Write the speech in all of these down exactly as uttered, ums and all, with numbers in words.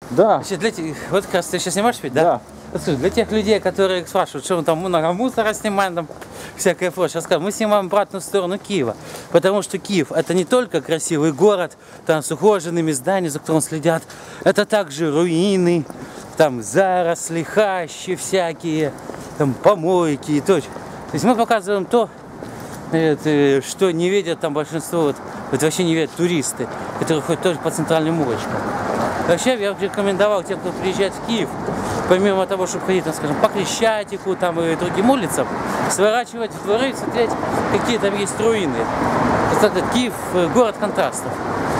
Да. Значит, для тех, вот как раз ты сейчас снимаешь ведь, да? Да. Вот, слушай, для тех людей, которые спрашивают, что мы там много мусора снимаем, там всякое прочее, скажем, мы снимаем обратную сторону Киева. Потому что Киев это не только красивый город, там с ухоженными зданиями, за которым следят, это также руины, там заросли, хащи всякие, там помойки и точно. То есть мы показываем то, это, что не видят там большинство, вот, вот вообще не видят туристы, которые ходят тоже по центральным улочкам. Вообще я бы рекомендовал тем, кто приезжает в Киев, помимо того, чтобы ходить, там, скажем, по Крещатику там, и другим улицам, сворачивать в дворы и смотреть, какие там есть руины. Кстати, Киев – город контрастов.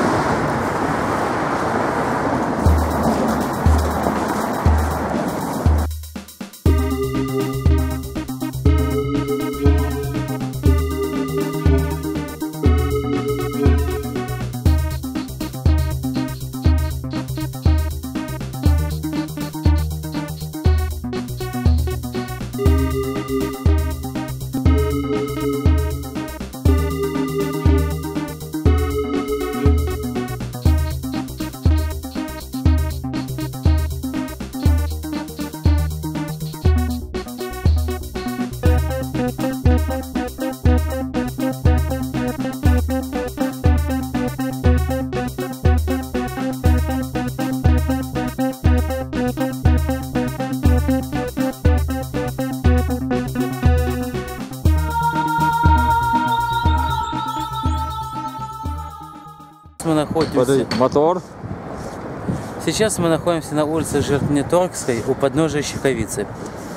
Мы находимся... Мотор. Сейчас мы находимся на улице Жиртнеторгской у подножия Щековицы.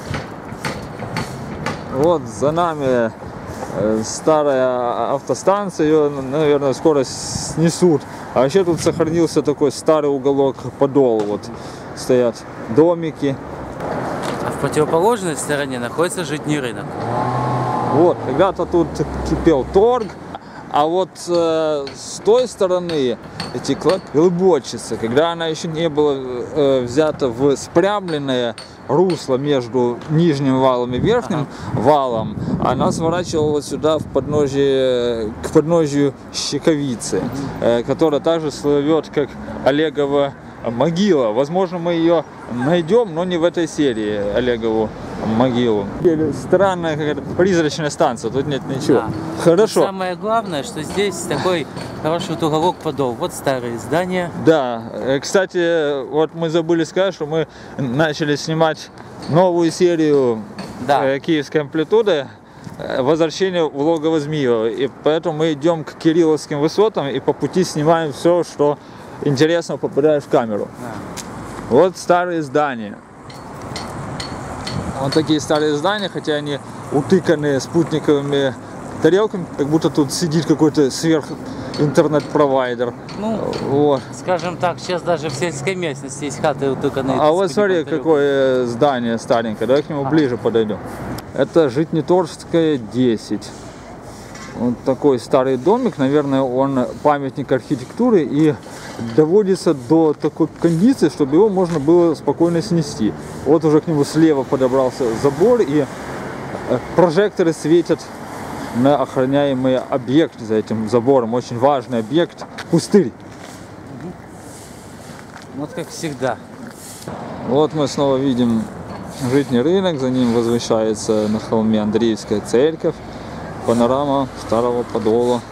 Вот за нами старая автостанция, ее, наверное, скоро снесут. А вообще тут сохранился такой старый уголок Подол. Вот стоят домики. А в противоположной стороне находится Житний рынок. Вот, когда-то тут кипел торг. А вот э, с той стороны текла Глыбочица, когда она еще не была э, взята в спрямленное русло между нижним валом и верхним ага. валом, она сворачивала вот сюда в подножие, к подножию Щековицы, э, которая также слывет как Олегова могила. Возможно, мы ее найдем, но не в этой серии, Олегову могилу. Странная какая-то призрачная станция, тут нет ничего. Да. Хорошо. Самое главное, что здесь такой хороший вот уголок Подол. Вот старые здания. Да, кстати, вот мы забыли сказать, что мы начали снимать новую серию да. Киевской амплитуды «Возвращение в логово Змиева». И поэтому мы идем к Кирилловским высотам и по пути снимаем все, что интересно попадает в камеру. Да. Вот старые здания. Вот такие старые здания, хотя они утыканы спутниковыми тарелками, как будто тут сидит какой-то сверх интернет-провайдер. Ну, вот. Скажем так, сейчас даже в сельской местности есть хаты утыканные. А вот смотри, какое здание старенькое, давай к нему а. ближе подойдем. Это Житниторгская, десять. Вот такой старый домик, наверное, он памятник архитектуры и доводится до такой кондиции, чтобы его можно было спокойно снести. Вот уже к нему слева подобрался забор, и прожекторы светят на охраняемый объект за этим забором. Очень важный объект – пустырь. Угу. Вот как всегда. Вот мы снова видим Житний рынок, за ним возвышается на холме Андреевская церковь. Панорама старого Подола.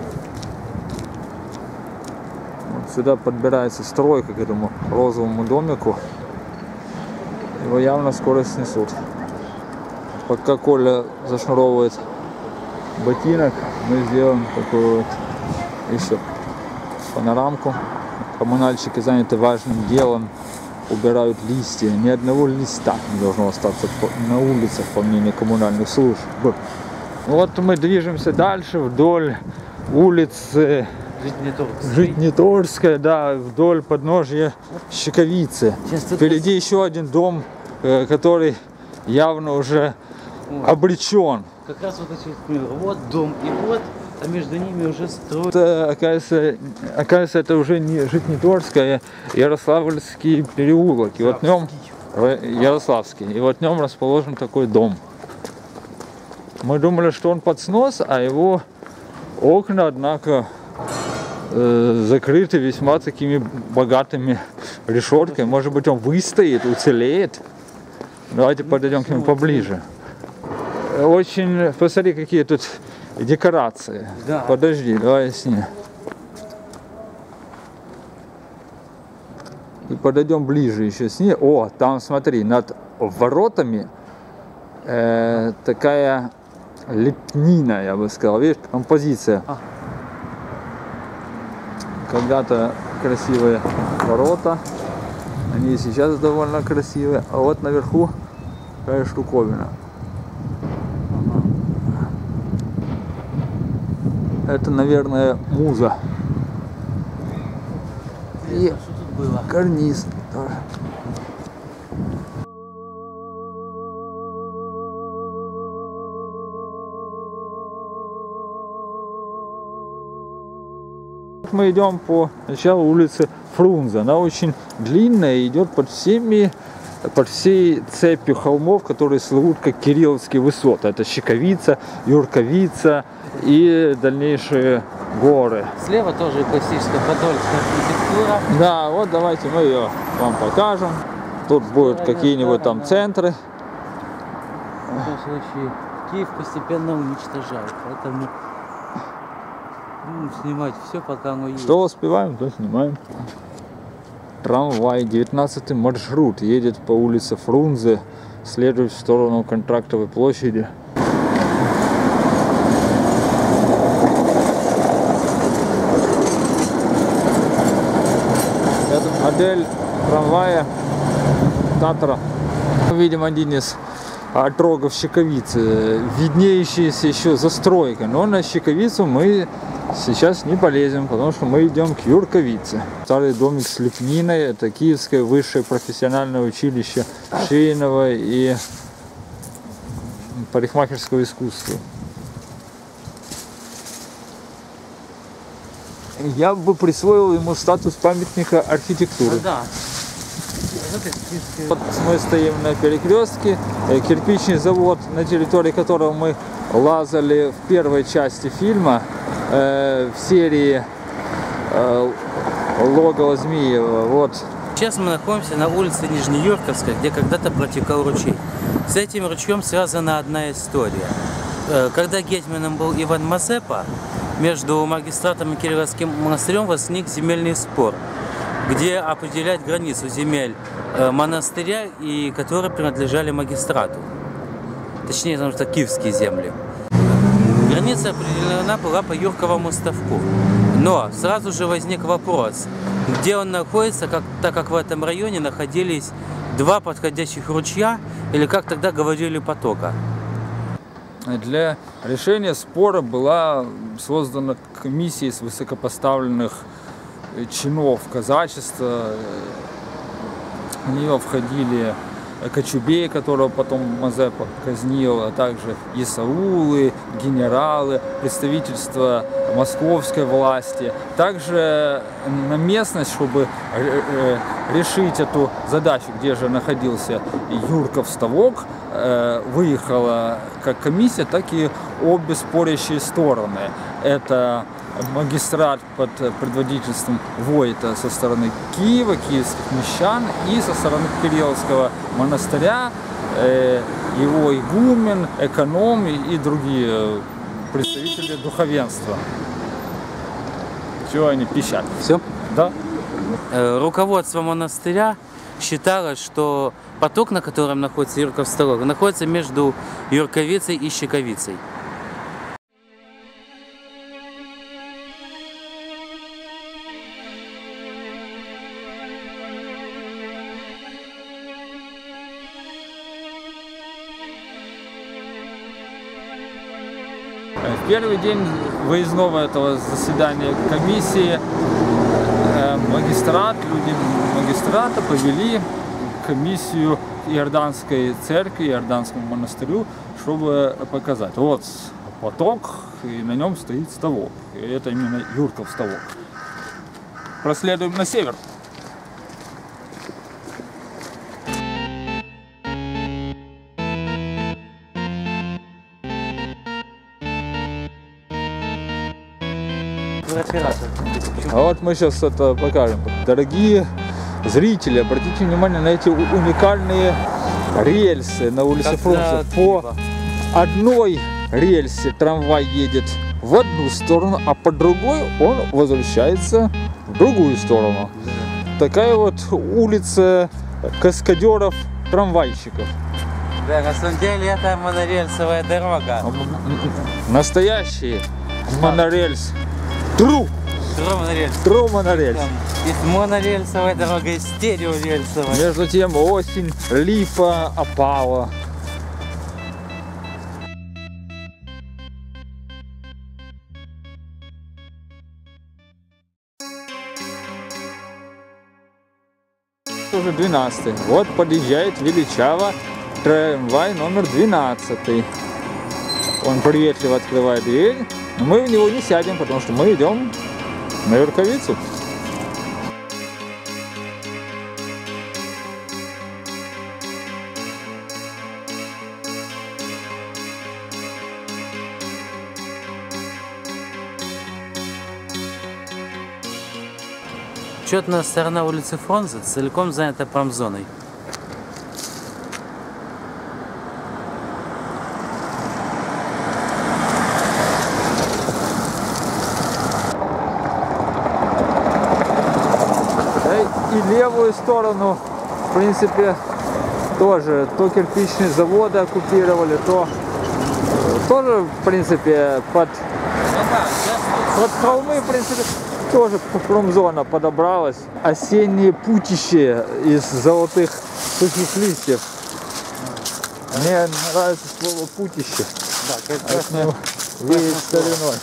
Вот сюда подбирается стройка к этому розовому домику. Его явно скоро снесут. Пока Коля зашнуровывает ботинок, мы сделаем такую вот еще панорамку. Коммунальщики заняты важным делом, убирают листья. Ни одного листа не должно остаться на улицах, по мнению коммунальных служб. Вот мы движемся дальше вдоль улицы Житниторгская, да, вдоль подножья Щековицы. Впереди еще один дом, который явно уже вот. обречен. Как раз вот эти вот, вот дом и вот, а между ними уже строят. Это, оказывается, оказывается, это уже не Житниторгская, а Ярославский переулок. И вот в нем Ярославский. И вот в нем расположен такой дом. Мы думали, что он под снос, а его окна, однако, э, закрыты весьма такими богатыми решеткой. Может быть, он выстоит, уцелеет. Давайте подойдем к нему поближе. Очень, посмотри, какие тут декорации. Да. Подожди, давай с ней. И подойдем ближе еще с ней. О, там смотри, над воротами э, такая лепнина, я бы сказал. Видишь, композиция. А. Когда-то красивые ворота. Они и сейчас довольно красивые. А вот наверху такая штуковина. Это, наверное, муза. И карниз тоже. Мы идем по началу улицы Фрунзе. Она очень длинная и идет под всеми, под всей цепью холмов, которые слывут как Кирилловские высоты. Это Щековица, Юрковица и дальнейшие горы. Слева тоже классическая подольская архитектура. Да, вот давайте мы ее вам покажем. Тут будут какие-нибудь там центры. В любом случае, Киев постепенно уничтожают, поэтому ну, снимать все, пока оно есть. Что успеваем, то снимаем. Трамвай, девятнадцатый маршрут, едет по улице Фрунзе, следует в сторону Контрактовой площади. Это модель трамвая Татра. Видим один из отрогов Щековицы, виднеющаяся еще застройка, но на Щековицу мы сейчас не полезем, потому что мы идем к Юрковице. Старый домик с лепниной, это Киевское высшее профессиональное училище швейного и парикмахерского искусства. Я бы присвоил ему статус памятника архитектуры. Ну, да. Вот мы стоим на перекрестке, кирпичный завод, на территории которого мы лазали в первой части фильма, э, в серии э, «Логово Змеева». Вот. Сейчас мы находимся на улице Нижнеюрковской, где когда-то протекал ручей. С этим ручьем связана одна история. Когда гетьманом был Иван Мазепа, между магистратом и Кирилловским монастырем возник земельный спор, где определять границу земель монастыря, и которые принадлежали магистрату. Точнее, потому что киевские земли. Граница определена была по Юрковому ставку. Но сразу же возник вопрос, где он находится, как, так как в этом районе находились два подходящих ручья, или как тогда говорили, потока. Для решения спора была создана комиссия из высокопоставленных чинов казачества. В нее входили Кочубей, которого потом Мазепа казнил, а также есаулы, генералы, представительство московской власти. Также на местность, чтобы решить эту задачу, где же находился Юрков ставок, выехала как комиссия, так и обе спорящие стороны. Это магистрат под предводительством Войта со стороны Киева, киевских мещан, и со стороны Кирилловского монастыря, э, его игумен, эконом и другие представители духовенства. Чего они пищат? Все? Да. Руководство монастыря считало, что поток, на котором находится Юрков ставок, находится между Юрковицей и Щековицей. В первый день выездного этого заседания комиссии магистрат, люди магистрата повели комиссию Иорданской церкви, Иорданскому монастырю, чтобы показать. Вот поток, и на нем стоит ставок. И это именно Юрков ставок. Проследуем на север. А вот мы сейчас это покажем. Дорогие зрители, обратите внимание на эти уникальные рельсы на улице Фрунзе. По одной рельсе трамвай едет в одну сторону, а по другой он возвращается в другую сторону. Такая вот улица каскадеров-трамвайщиков. Да, на самом деле это монорельсовая дорога. Настоящий монорельс. Тру! Тру монорельс. Тру монорельс. Есть монорельсовая дорога, есть стереорельсовая. Между тем осень, липа опала. Уже двенадцатый. Вот подъезжает величаво трамвай номер двенадцатый. Он приветливо открывает дверь, но мы в него не сядем, потому что мы идем на Юрковицу. Четная сторона улицы Фрунзе целиком занята промзоной. И левую сторону, в принципе, тоже то кирпичные заводы оккупировали, то тоже, в принципе, под, под холмы, в принципе, тоже промзона подобралась. Осеннее путище из золотых сухих листьев. Мне нравится слово путище. Да, а с ним веет стариной.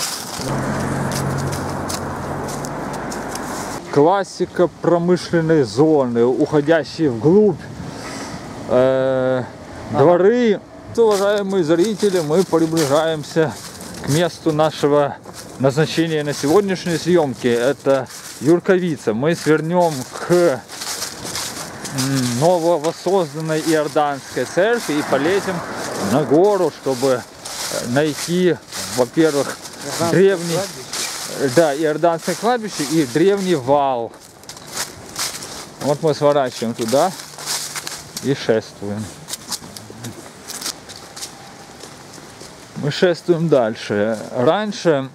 Классика промышленной зоны, уходящие вглубь э, ага. дворы. Уважаемые зрители, мы приближаемся к месту нашего назначения на сегодняшней съемке. Это Юрковица. Мы свернем к нововоссозданной Иорданской церкви и полезем на гору, чтобы найти, во-первых, древний... Да, Иорданское кладбище и древний вал. Вот мы сворачиваем туда и шествуем. Мы шествуем дальше. Раньше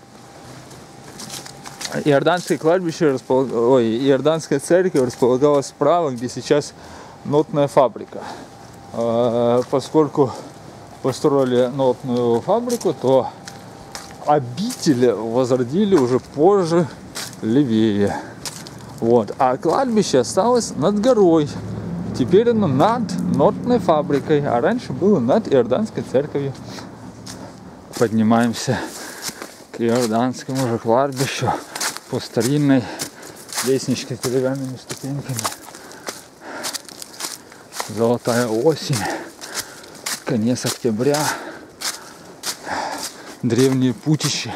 Иорданское кладбище, располаг... Ой, Иорданская церковь располагалась справа, где сейчас нотная фабрика. Поскольку построили нотную фабрику, то обитель возродили уже позже, левее. Вот. А кладбище осталось над горой. Теперь оно над нотной фабрикой, а раньше было над Иорданской церковью. Поднимаемся к Иорданскому же кладбищу по старинной лестничке с деревянными ступеньками. Золотая осень, конец октября. Древнее путище.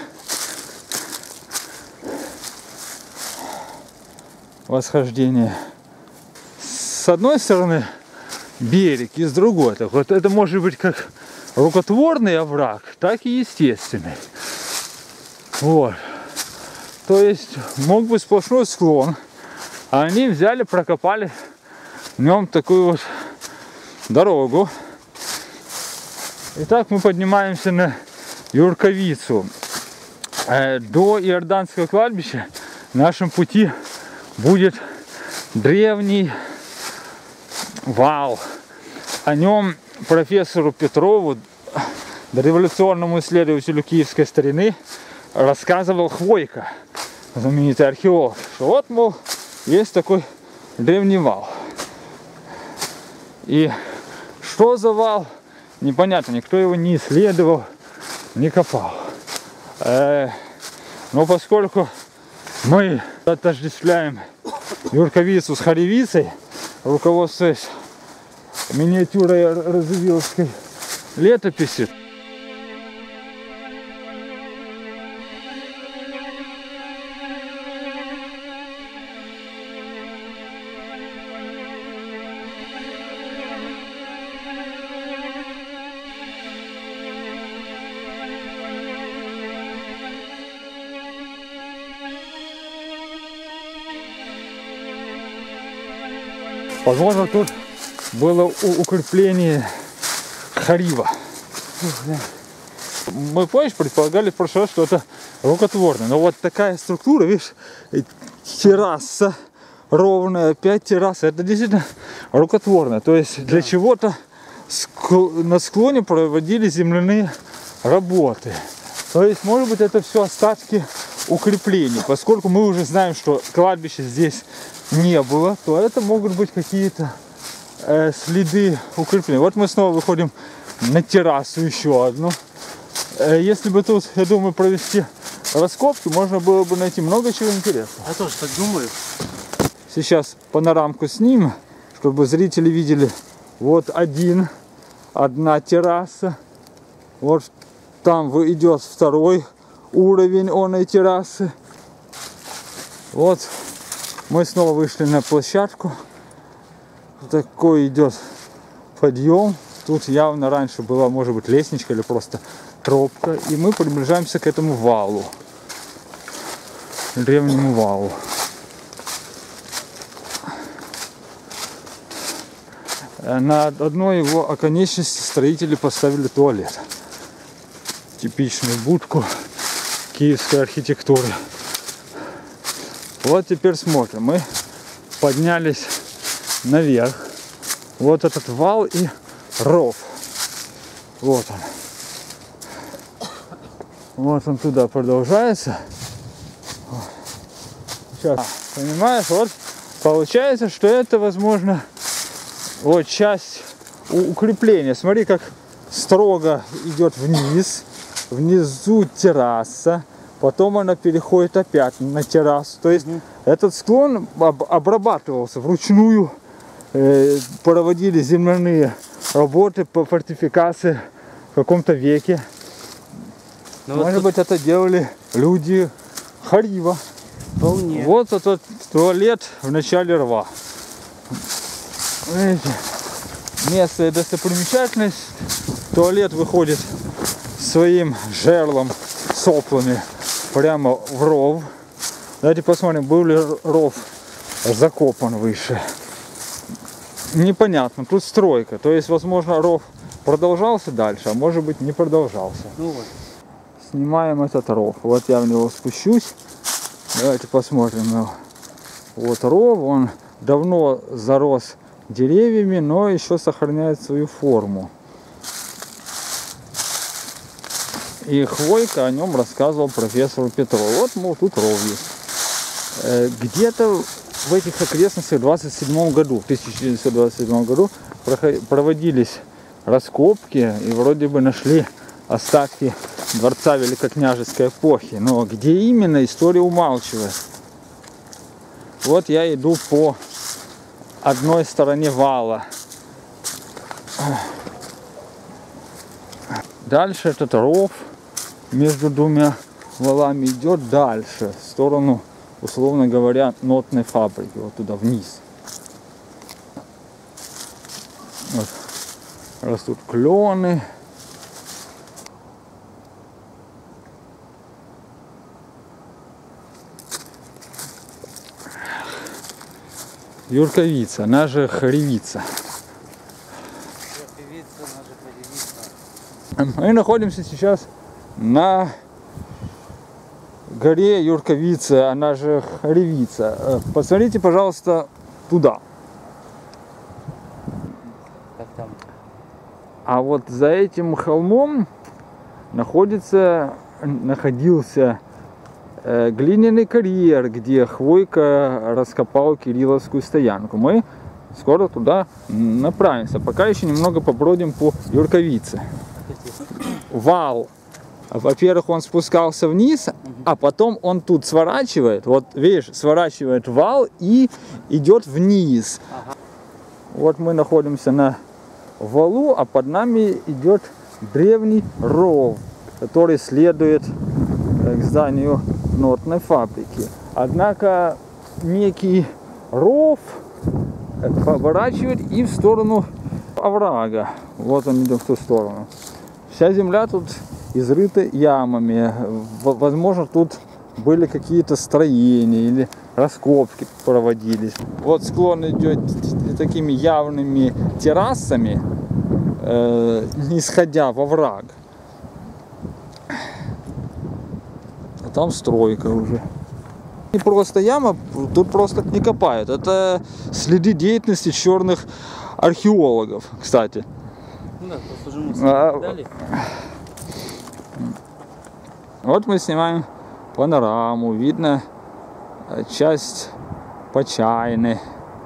Восхождение. С одной стороны берег, и с другой. Так вот это может быть как рукотворный овраг, так и естественный. Вот. То есть мог быть сплошной склон, а они взяли, прокопали в нем такую вот дорогу. Итак, мы поднимаемся на Юрковицу. До Иорданского кладбища в нашем пути будет древний вал. О нем профессору Петрову, дореволюционному исследователю киевской старины, рассказывал Хвойко, знаменитый археолог, что вот, мол, есть такой древний вал. И что за вал, непонятно, никто его не исследовал, не копал. Э, но поскольку мы отождествляем Юрковицу с Харевицей, руководствуясь миниатюрой Радзивиллской летописи, Возможно, тут было укрепление Харива. Мы, помнишь, предполагали в прошлый раз, что это рукотворное. Но вот такая структура, видишь, терраса ровная, опять терраса. Это действительно рукотворное. То есть для да. чего-то на склоне проводили земляные работы. То есть, может быть, это все остатки укреплений. Поскольку мы уже знаем, что кладбища здесь не было, то это могут быть какие-то э, следы укрепления. Вот мы снова выходим на террасу еще одну. Э, если бы тут, я думаю, провести раскопки, можно было бы найти много чего интересного. Я тоже так думаю. Сейчас панорамку снимем, чтобы зрители видели. Вот один, одна терраса. Вот там идет второй уровень оной террасы. Вот мы снова вышли на площадку. Такой идет подъем. Тут явно раньше была, может быть, лестничка или просто тропка. И мы приближаемся к этому валу. Древнему валу. На одной его оконечности строители поставили туалет. Типичную будку киевской архитектуры. Вот теперь смотрим. Мы поднялись наверх. Вот этот вал и ров. Вот он. Вот он туда продолжается. Сейчас, понимаешь, вот получается, что это, возможно, вот часть укрепления. Смотри, как строго идет вниз. Внизу терраса. Потом она переходит опять на террасу. То есть mm-hmm. этот склон об обрабатывался вручную. Э, проводили земляные работы по фортификации в каком-то веке. Но Может вот быть, тут... это делали люди Харива. Вполне. Вот этот туалет в начале рва. Видите, место и достопримечательность. Туалет выходит своим жерлом, соплами прямо в ров. Давайте посмотрим, был ли ров закопан выше. Непонятно, тут стройка. То есть, возможно, ров продолжался дальше, а может быть, не продолжался. Ну вот. Снимаем этот ров. Вот я в него спущусь. Давайте посмотрим. Вот ров, он давно зарос деревьями, но еще сохраняет свою форму. И Хвойка о нем рассказывал профессору Петрову. Вот, мол, тут ров есть. Где-то в этих окрестностях в двадцать седьмом году, в тысяча девятьсот двадцать седьмом году проводились раскопки и вроде бы нашли остатки дворца великокняжеской эпохи. Но где именно, история умалчивает. Вот я иду по одной стороне вала. Дальше этот ров между двумя валами идет дальше, в сторону, условно говоря, нотной фабрики, вот туда вниз. Вот. Растут клены. Юрковица, она же Харевица. Мы находимся сейчас на горе Юрковица, она же Харевица. Посмотрите, пожалуйста, туда. Как там? А вот за этим холмом находится, находился э, глиняный карьер, где Хвойка раскопал Кирилловскую стоянку. Мы скоро туда направимся. Пока еще немного побродим по Юрковице. Вал. Во-первых, он спускался вниз, а потом он тут сворачивает. Вот, видишь, сворачивает вал и идет вниз. Ага. Вот мы находимся на валу, а под нами идет древний ров, который следует к зданию нотной фабрики. Однако некий ров поворачивает и в сторону оврага. Вот он идет в ту сторону. Вся земля тут изрыта ямами. Возможно, тут были какие-то строения или раскопки проводились. Вот склон идет такими явными террасами, э, не сходя во враг. А там стройка уже. Не просто яма, тут просто не копают. Это следы деятельности черных археологов, кстати. Ну да, просто уже мусор а, дали. Вот мы снимаем панораму, видно часть Почайны.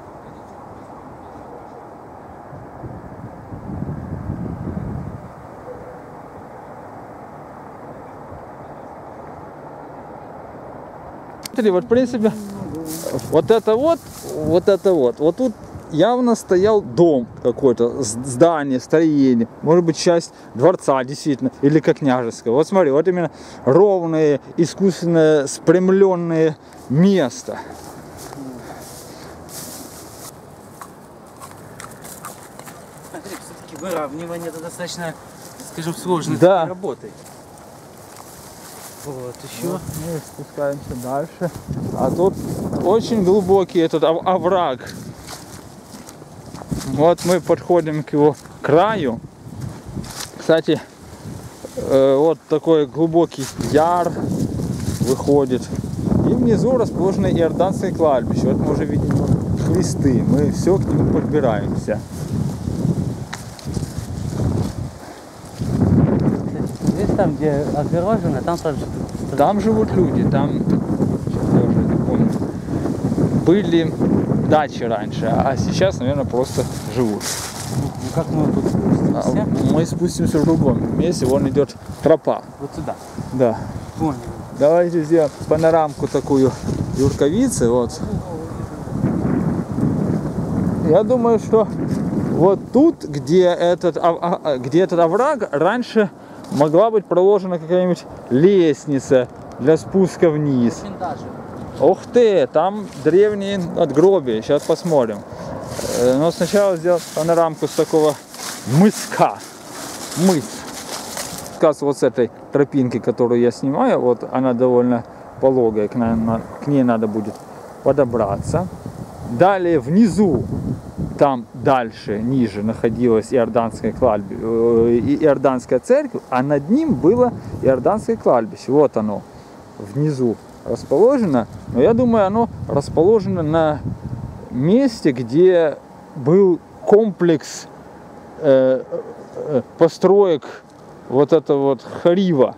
Вот в принципе вот это вот, вот это вот, вот тут явно стоял дом какой-то, здание, строение, может быть часть дворца действительно, или как княжеского. Вот смотри, вот именно ровные, искусственно спрямленные места. Смотри, все-таки выравнивание это достаточно, скажем, сложной да. работой. Вот еще. Вот мы спускаемся дальше. А тут очень глубокий этот овраг. Вот мы подходим к его краю. Кстати, э, вот такой глубокий яр выходит. И внизу расположено иорданское кладбище. Вот мы уже видим кресты. Мы все к нему подбираемся. Здесь там, где огорожено, там тоже. Там живут люди. Там, сейчас я уже не помню, были дачи раньше, а сейчас, наверное, просто живут. Ну, как мы тут спустимся? А мы спустимся в другом месте, вон идет тропа. Вот сюда. Да. Понял. Давайте сделаем панорамку такую Юрковицы. Вот. Я думаю, что вот тут, где этот, где этот овраг, раньше могла быть проложена какая-нибудь лестница для спуска вниз. Ух ты, там древние надгробия, сейчас посмотрим. Но сначала сделать панорамку с такого мыска. Мыс. Как вот с этой тропинки, которую я снимаю, вот она довольно пологая, к, на, к ней надо будет подобраться. Далее внизу, там дальше, ниже находилась иорданская, кладби... иорданская церковь, а над ним было иорданское кладбище. Вот оно, внизу расположено, но я думаю, оно расположено на месте, где был комплекс э, э, построек вот это вот Харива.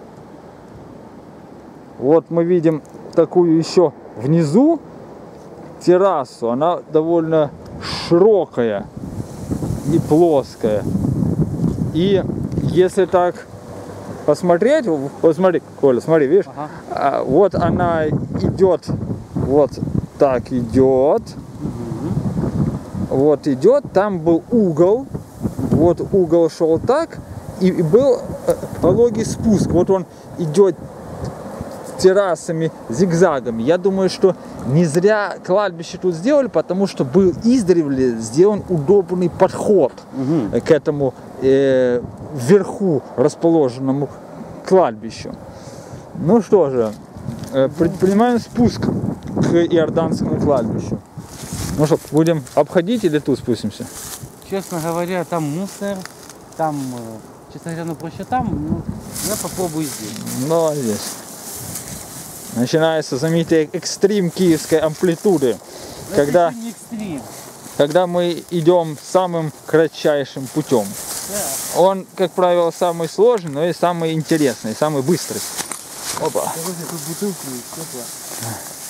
Вот мы видим такую еще внизу террасу, она довольно широкая, не плоская. И если так посмотреть, вот смотри, Коля, смотри, видишь, ага. а, вот она идет, вот так идет, угу. Вот идет, там был угол, вот угол шел так, и, и был пологий спуск, вот он идет террасами, зигзагами. Я думаю, что не зря кладбище тут сделали, потому что был издревле сделан удобный подход угу. к этому э, вверху расположенному кладбищу. Ну что же, э, предпринимаем спуск к иорданскому кладбищу. Ну что, будем обходить или тут спустимся? Честно говоря, там мусор, там, честно говоря, ну проще там, ну, я попробую здесь. Молодец. Начинается знаменитый экстрим киевской амплитуды, но когда, это не экстрим. когда мы идем самым кратчайшим путем. Да. Он, как правило, самый сложный, но и самый интересный, самый быстрый. Опа. Тут бутылку есть,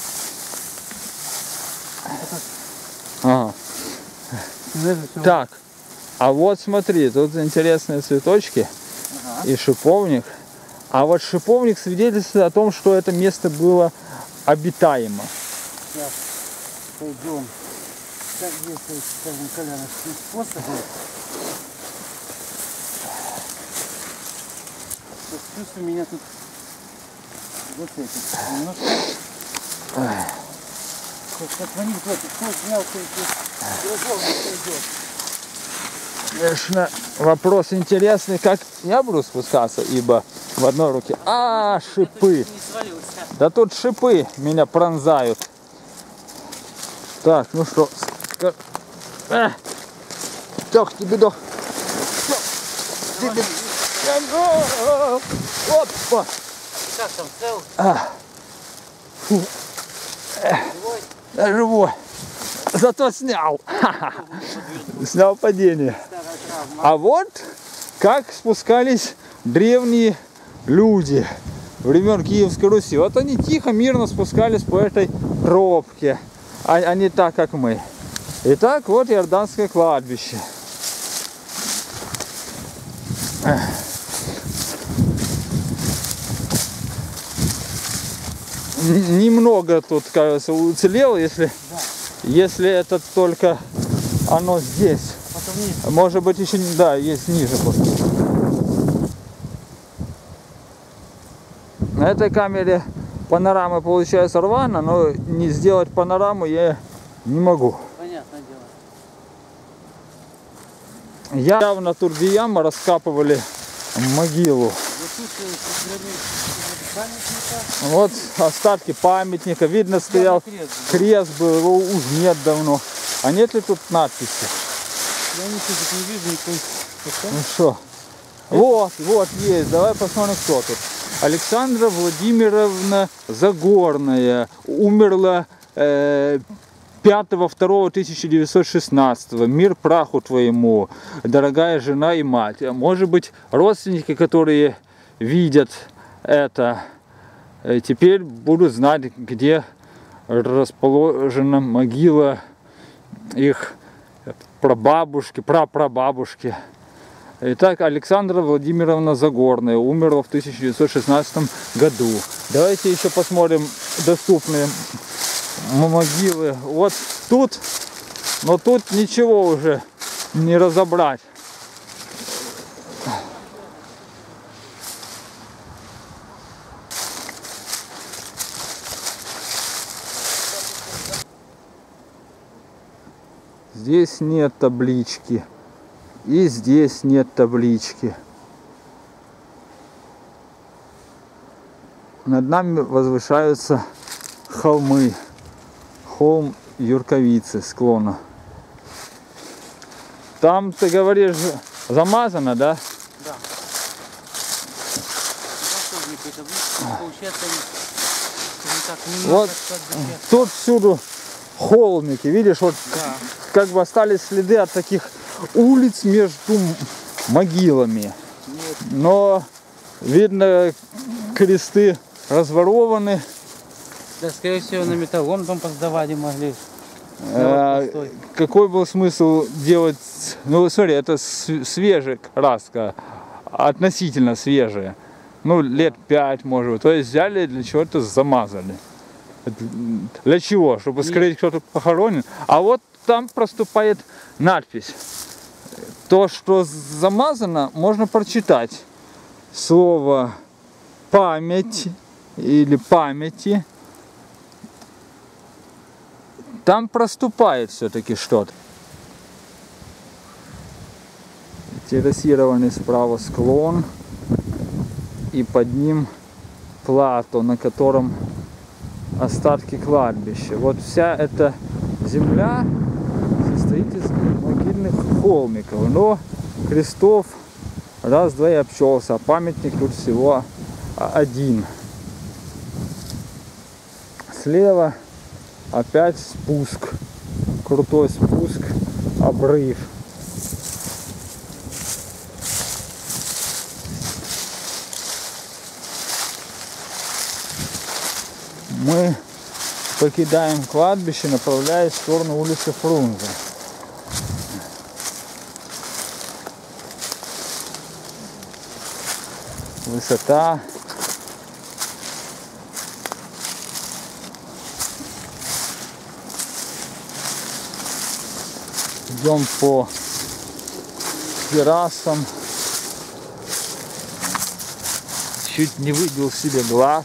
ага. Так, а вот смотри, тут интересные цветочки ага. и шиповник. А вот шиповник свидетельствует о том, что это место было обитаемо. Сейчас пойдем. Так, если, скажем, коляновские способы. Плюс у меня тут вот это. Немножко. Отклонить вот это. Кто знал, что это идет. Конечно, вопрос интересный, как я буду спускаться, ибо в одной руке... А, шипы! Да тут шипы меня пронзают. Так, ну что, э, тёх, тебе до. Тебе. Опа. Как там, цел? А. Фу. Живой? Да, живой. Зато снял. Снял падение. А вот как спускались древние люди времен Киевской Руси. Вот они тихо, мирно спускались по этой тропке, а, а не так, как мы. Итак, вот Иорданское кладбище. Немного тут, кажется, уцелело, если, да. Если это только оно здесь. Может быть, еще, да, есть ниже. На этой камере панорама получается рвано, но не сделать панораму я не могу. Понятное дело. Явно тут, где яма, раскапывали могилу. Вот остатки памятника. Видно, стоял крест, крест был, его уже нет давно. А нет ли тут надписи? Я ничего тут не вижу, никакой. Ну что? Вот, вот есть. Давай посмотрим, кто тут. Александра Владимировна Загорная. Умерла э, пятого второго тысяча девятьсот шестнадцатого. Мир праху твоему, дорогая жена и мать. Может быть, родственники, которые видят это, теперь будут знать, где расположена могила их прабабушки, прапрабабушки. Итак, Александра Владимировна Загорная умерла в тысяча девятьсот шестнадцатом году. Давайте еще посмотрим доступные могилы. Вот тут, но тут ничего уже не разобрать. Здесь нет таблички. И здесь нет таблички. Над нами возвышаются холмы. Холм Юрковицы, склона. Там, ты говоришь, замазано, да? Да. Получается, так, вот тут всюду холмики, видишь, вот да. Как бы остались следы от таких улиц между могилами. Нет. Но видно, кресты разворованы. Да, скорее всего, на металлолом там посдавать могли. А, какой был смысл делать? Ну, смотри, это свежая краска, относительно свежая. Ну, лет пять, может быть. То есть взяли, для чего-то замазали. Для чего? Чтобы скрыть, кто-то похоронен. А вот там проступает надпись. То, что замазано, можно прочитать. Слово «память» или «памяти». Там проступает все-таки что-то. Террасированный справа склон. И под ним плато, на котором остатки кладбища. Вот вся эта земля состоит из могильных холмиков. Но крестов раз-два и обчелся, а памятник тут всего один. Слева опять спуск. Крутой спуск, обрыв. Мы покидаем кладбище, направляясь в сторону улицы Фрунзе. Высота. Идем по террасам. Чуть не выбил себе глаз.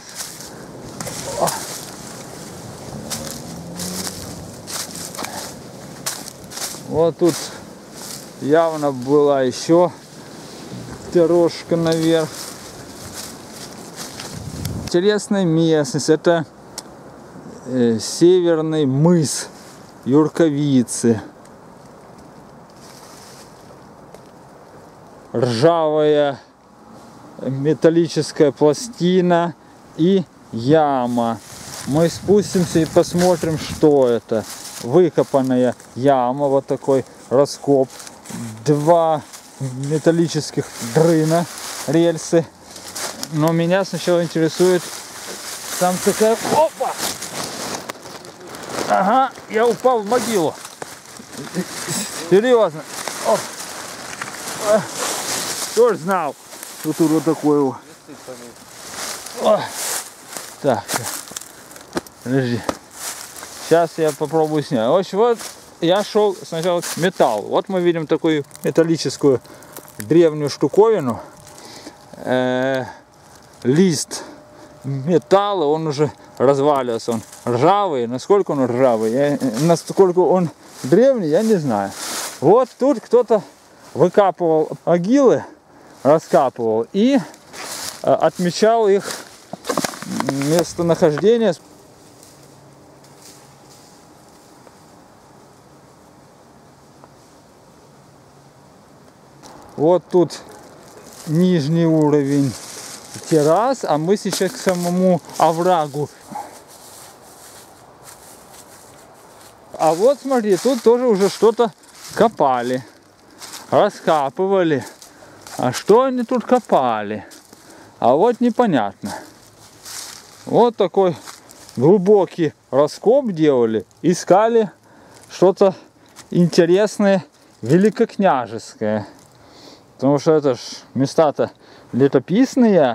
Вот тут явно была еще дорожка наверх. Интересная местность. Это э, северный мыс Юрковицы. Ржавая металлическая пластина и яма. Мы спустимся и посмотрим, что это. Выкопанная яма, вот такой раскоп. Два металлических дрына, рельсы. Но меня сначала интересует там такая... Опа! Ага, я упал в могилу. Серьезно. Оп. Кто ж знал, что тут вот такое вот. О. Так, подожди. Сейчас я попробую снять. В общем, вот я шел сначала к металлу. Вот мы видим такую металлическую древнюю штуковину. Э-э- лист металла, он уже разваливается, он ржавый. Насколько он ржавый, я, насколько он древний, я не знаю. Вот тут кто-то выкапывал могилы, раскапывал и э, отмечал их местонахождение. Вот тут нижний уровень террас, а мы сейчас к самому оврагу. А вот смотри, тут тоже уже что-то копали, раскапывали. А что они тут копали? А вот непонятно. Вот такой глубокий раскоп делали, искали что-то интересное, великокняжеское. Потому что это ж места-то летописные.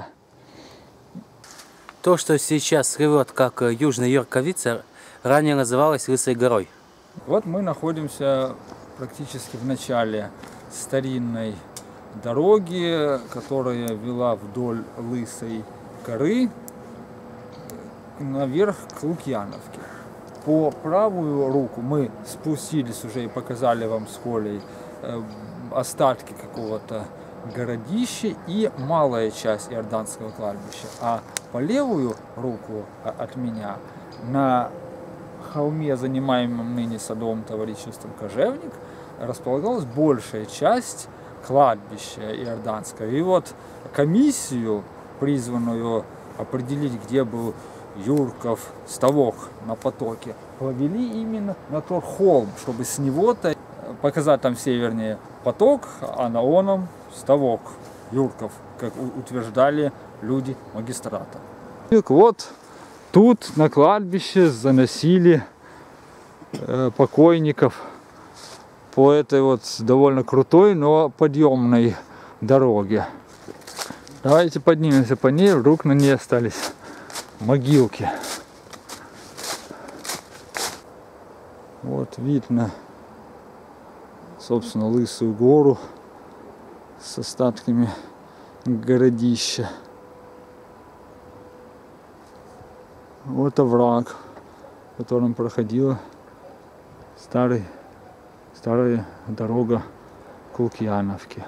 То, что сейчас слывет как Южная Юрковица, ранее называлось Лысой горой. Вот мы находимся практически в начале старинной дороги, которая вела вдоль Лысой горы наверх к Лукьяновке. По правую руку мы спустились уже и показали вам с Колей э, остатки какого-то городища и малая часть Иорданского кладбища. А по левую руку от меня на холме, занимаемом ныне садовым товариществом Кожевник, располагалась большая часть кладбища Иорданского. И вот комиссию, призванную определить, где был Юрков ставок на потоке, повели именно на тот холм, чтобы с него-то показать там севернее поток, а на оном ставок Юрков, как утверждали люди магистрата. Вот тут на кладбище заносили э, покойников по этой вот довольно крутой, но подъемной дороге. Давайте поднимемся по ней, вдруг на ней остались могилки. Вот видно, собственно, Лысую гору с остатками городища. Вот овраг, в котором проходила старый, старая дорога к Лукьяновке.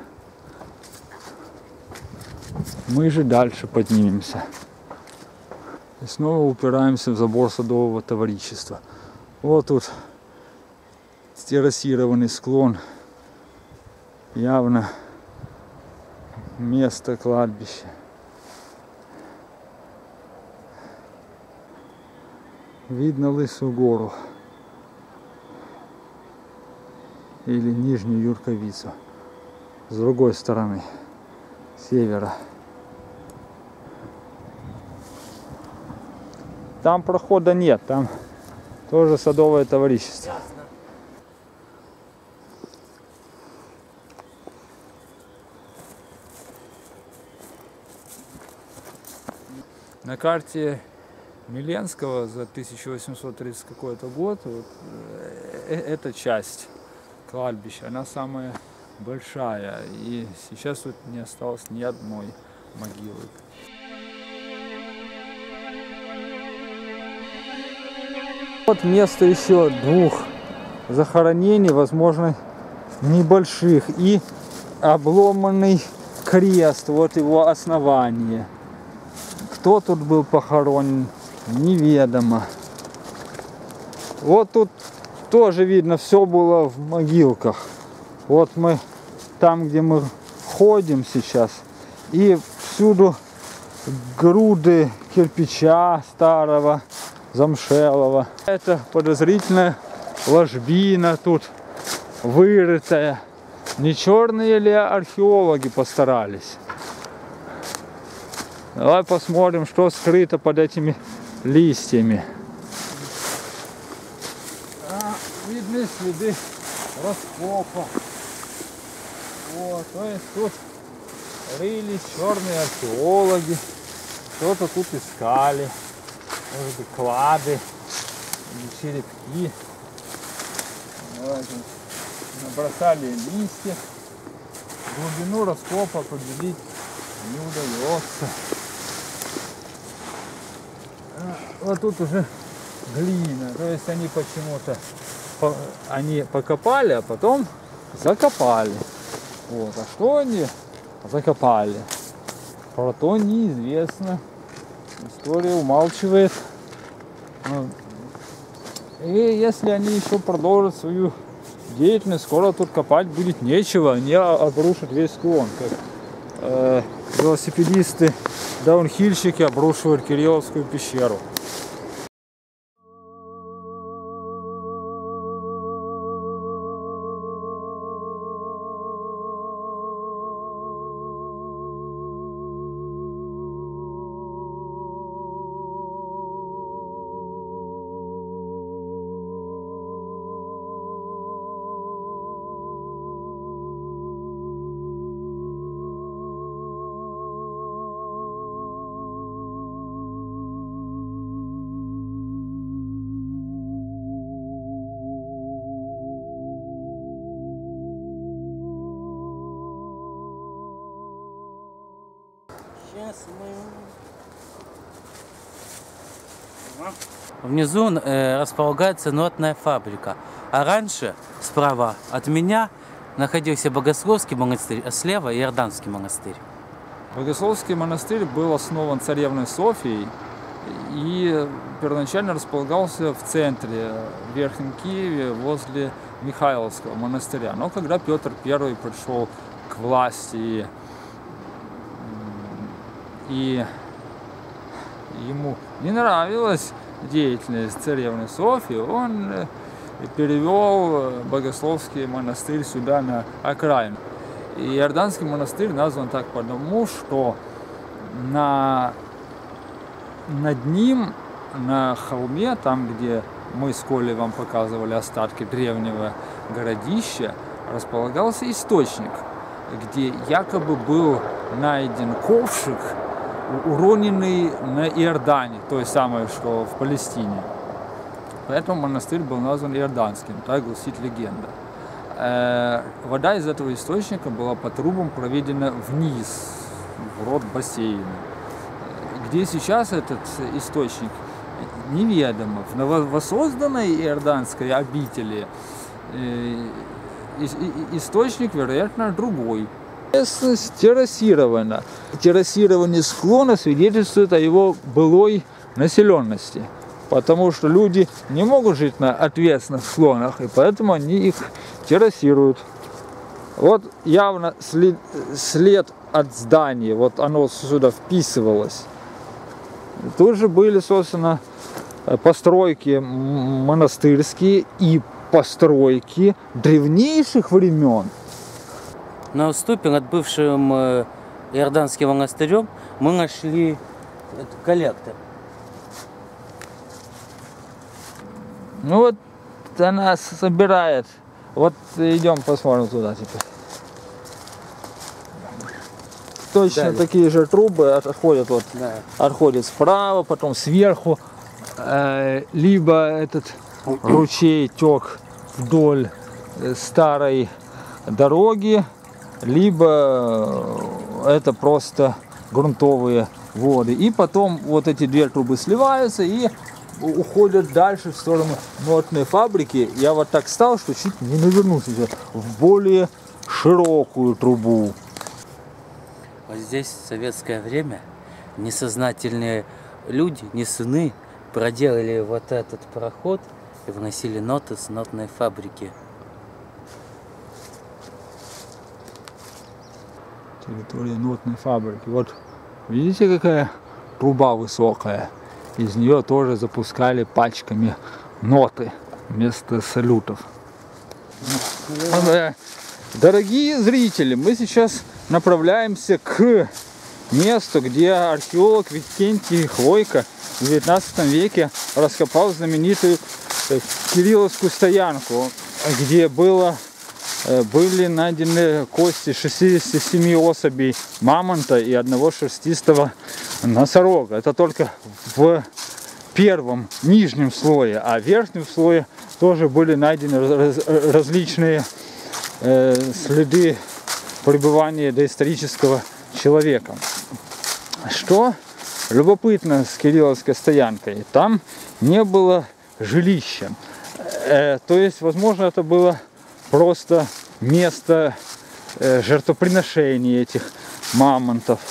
Мы же дальше поднимемся. И снова упираемся в забор садового товарищества. Вот тут террасированный склон. Явно место кладбища. Видно Лысую гору. Или Нижнюю Юрковицу. С другой стороны. Севера. Там прохода нет, там тоже садовое товарищество. На карте Миленского за тысяча восемьсот тридцать какой-то год вот, э, эта часть кладбища, она самая большая, и сейчас тут не осталось ни одной могилы. Вот место еще двух захоронений, возможно, небольших, и обломанный крест, вот его основание. Кто тут был похоронен, неведомо. Вот тут тоже видно, все было в могилках. Вот мы там, где мы ходим сейчас, и всюду груды кирпича старого, замшелого. Это подозрительная ложбина тут вырытая. Не черные ли археологи постарались? Давай посмотрим, что скрыто под этими листьями. А, видны следы раскопа. Вот, то есть тут рылись черные археологи, что-то тут искали, может быть, клады, черепки. Вот, набросали листья. Глубину раскопа определить не удается. Вот тут уже глина, то есть они почему-то по, они покопали, а потом закопали. Вот, а что они закопали? Про то неизвестно. История умалчивает. И если они еще продолжат свою деятельность, скоро тут копать будет нечего. Они обрушат весь склон, как э, велосипедисты, даунхильщики обрушивают Кирилловскую пещеру. Внизу э, располагается нотная фабрика. А раньше, справа от меня, находился Богословский монастырь, а слева Иорданский монастырь. Богословский монастырь был основан царевной Софией и первоначально располагался в центре, в Верхнем Киеве, возле Михайловского монастыря. Но когда Петр Первый пришел к власти и ему не нравилась деятельность царевны Софии, он перевел Богословский монастырь сюда, на окраину. И Иорданский монастырь назван так потому, что на, над ним, на холме, там, где мы с Колей вам показывали остатки древнего городища, располагался источник, где якобы был найден ковшик, уроненный на Иордане, то есть самое, что в Палестине. Поэтому монастырь был назван Иорданским, так гласит легенда. Э, вода из этого источника была по трубам проведена вниз, в рот бассейна. Где сейчас этот источник, неведомо. В новосозданной иорданской обители э, источник, вероятно, другой. Местность террасирована. Террасирование склона свидетельствует о его былой населенности, потому что люди не могут жить на отвесных склонах, и поэтому они их террасируют. Вот явно след, след от здания, вот оно сюда вписывалось. Тут же были, собственно, постройки монастырские и постройки древнейших времен. На уступе над бывшим э, Иорданским монастырем мы нашли этот коллектор. Ну вот она собирает. Вот идем посмотрим туда теперь. Точно Далее. Такие же трубы отходят, вот, да. Отходят справа, потом сверху. Э, либо этот ручей тек вдоль старой дороги, либо это просто грунтовые воды. И потом вот эти две трубы сливаются и уходят дальше в сторону нотной фабрики. Я вот так стал, что чуть не навернулся в более широкую трубу. Вот здесь в советское время несознательные люди, не сыны, проделали вот этот проход и выносили ноты с нотной фабрики. Территория нотной фабрики. Вот видите, какая труба высокая. Из нее тоже запускали пачками ноты вместо салютов. Дорогие зрители, мы сейчас направляемся к месту, где археолог Викентий Хвойка в девятнадцатом веке раскопал знаменитую Кирилловскую стоянку, где было, были найдены кости шестидесяти семи особей мамонта и одного шерстистого носорога. Это только в первом нижнем слое, а в верхнем слое тоже были найдены раз, различные э, следы пребывания доисторического человека. Что любопытно с Кирилловской стоянкой, там не было жилища. Э, то есть, возможно, это было просто место э, жертвоприношения этих мамонтов.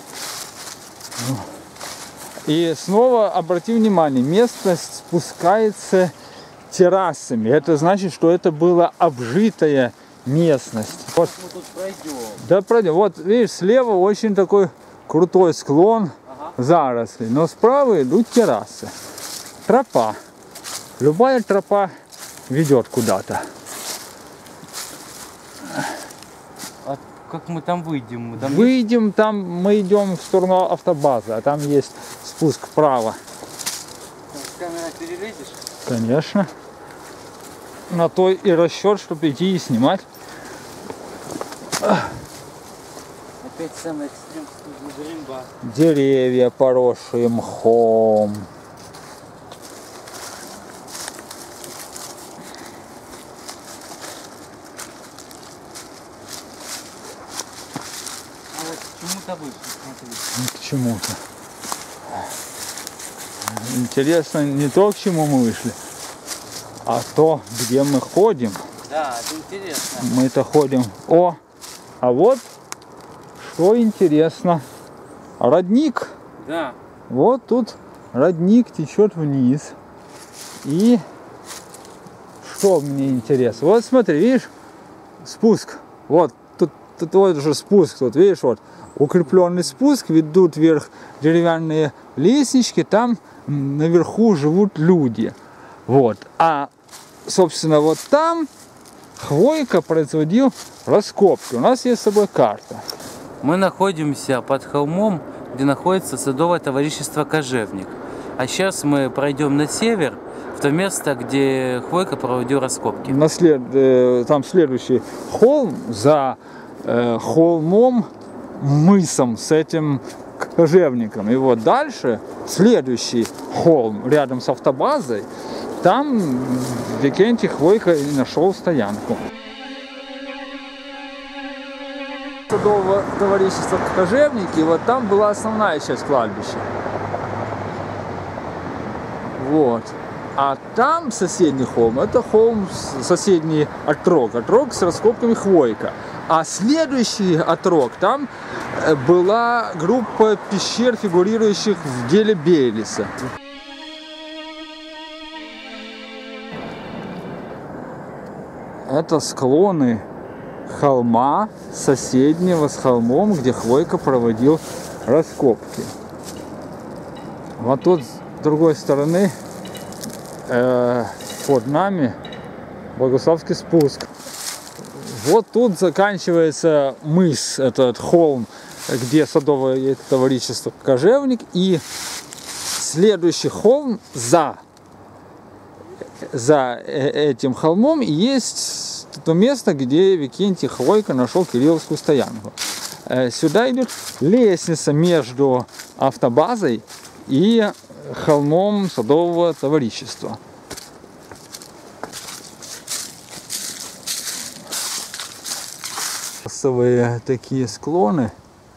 И снова обрати внимание, местность спускается террасами. Это значит, что это была обжитая местность. Вот. Мы тут пройдем. Да, пройдем. Вот, видишь, слева очень такой крутой склон, ага, заросли, но справа идут террасы. Тропа. Любая тропа ведет куда-то. А как мы там выйдем? Там Выйдем, есть... там мы идем в сторону автобазы, а там есть спуск вправо. С камерой перелезешь? Конечно. На то и расчет, чтобы идти и снимать. Опять самый экстрем Гримба. Деревья, поросшие мхом. А вот к чему-то вышли, смотри. К чему-то. Интересно не то, к чему мы вышли, а то, где мы ходим. Да, это интересно. Мы-то ходим. О, а вот что интересно. Родник. Да. Вот тут родник течет вниз. И что мне интересно? Вот смотри, видишь, спуск. Вот тут, тут вот же спуск. Тут видишь, вот укрепленный спуск, ведут вверх деревянные лестнички. Там наверху живут люди. Вот. А, собственно, вот там Хвойка производил раскопки. У нас есть с собой карта. Мы находимся под холмом, где находится садовое товарищество Кожевник. А сейчас мы пройдем на север, в то место, где Хвойка проводил раскопки. На след, э, там следующий холм за э, холмом, мысом с этим кожевником. И вот дальше следующий холм рядом с автобазой. Там Викентий Хвойка и нашел стоянку. Садового товарищества Кожевники, вот там была основная часть кладбища. Вот. А там соседний холм, это холм, соседний отрог, отрог с раскопками Хвойка. А следующий отрог, там была группа пещер, фигурирующих в деле Бейлиса. Это склоны холма, соседнего с холмом, где Хвойка проводил раскопки. Вот тут с другой стороны э, под нами Богуславский спуск. Вот тут заканчивается мыс, этот холм, где садовое товарищество Кожевник, и следующий холм за за этим холмом есть то место, где Викентий Хвойка нашел Кирилловскую стоянку. Сюда идет лестница между автобазой и холмом садового товарищества. Массовые такие склоны.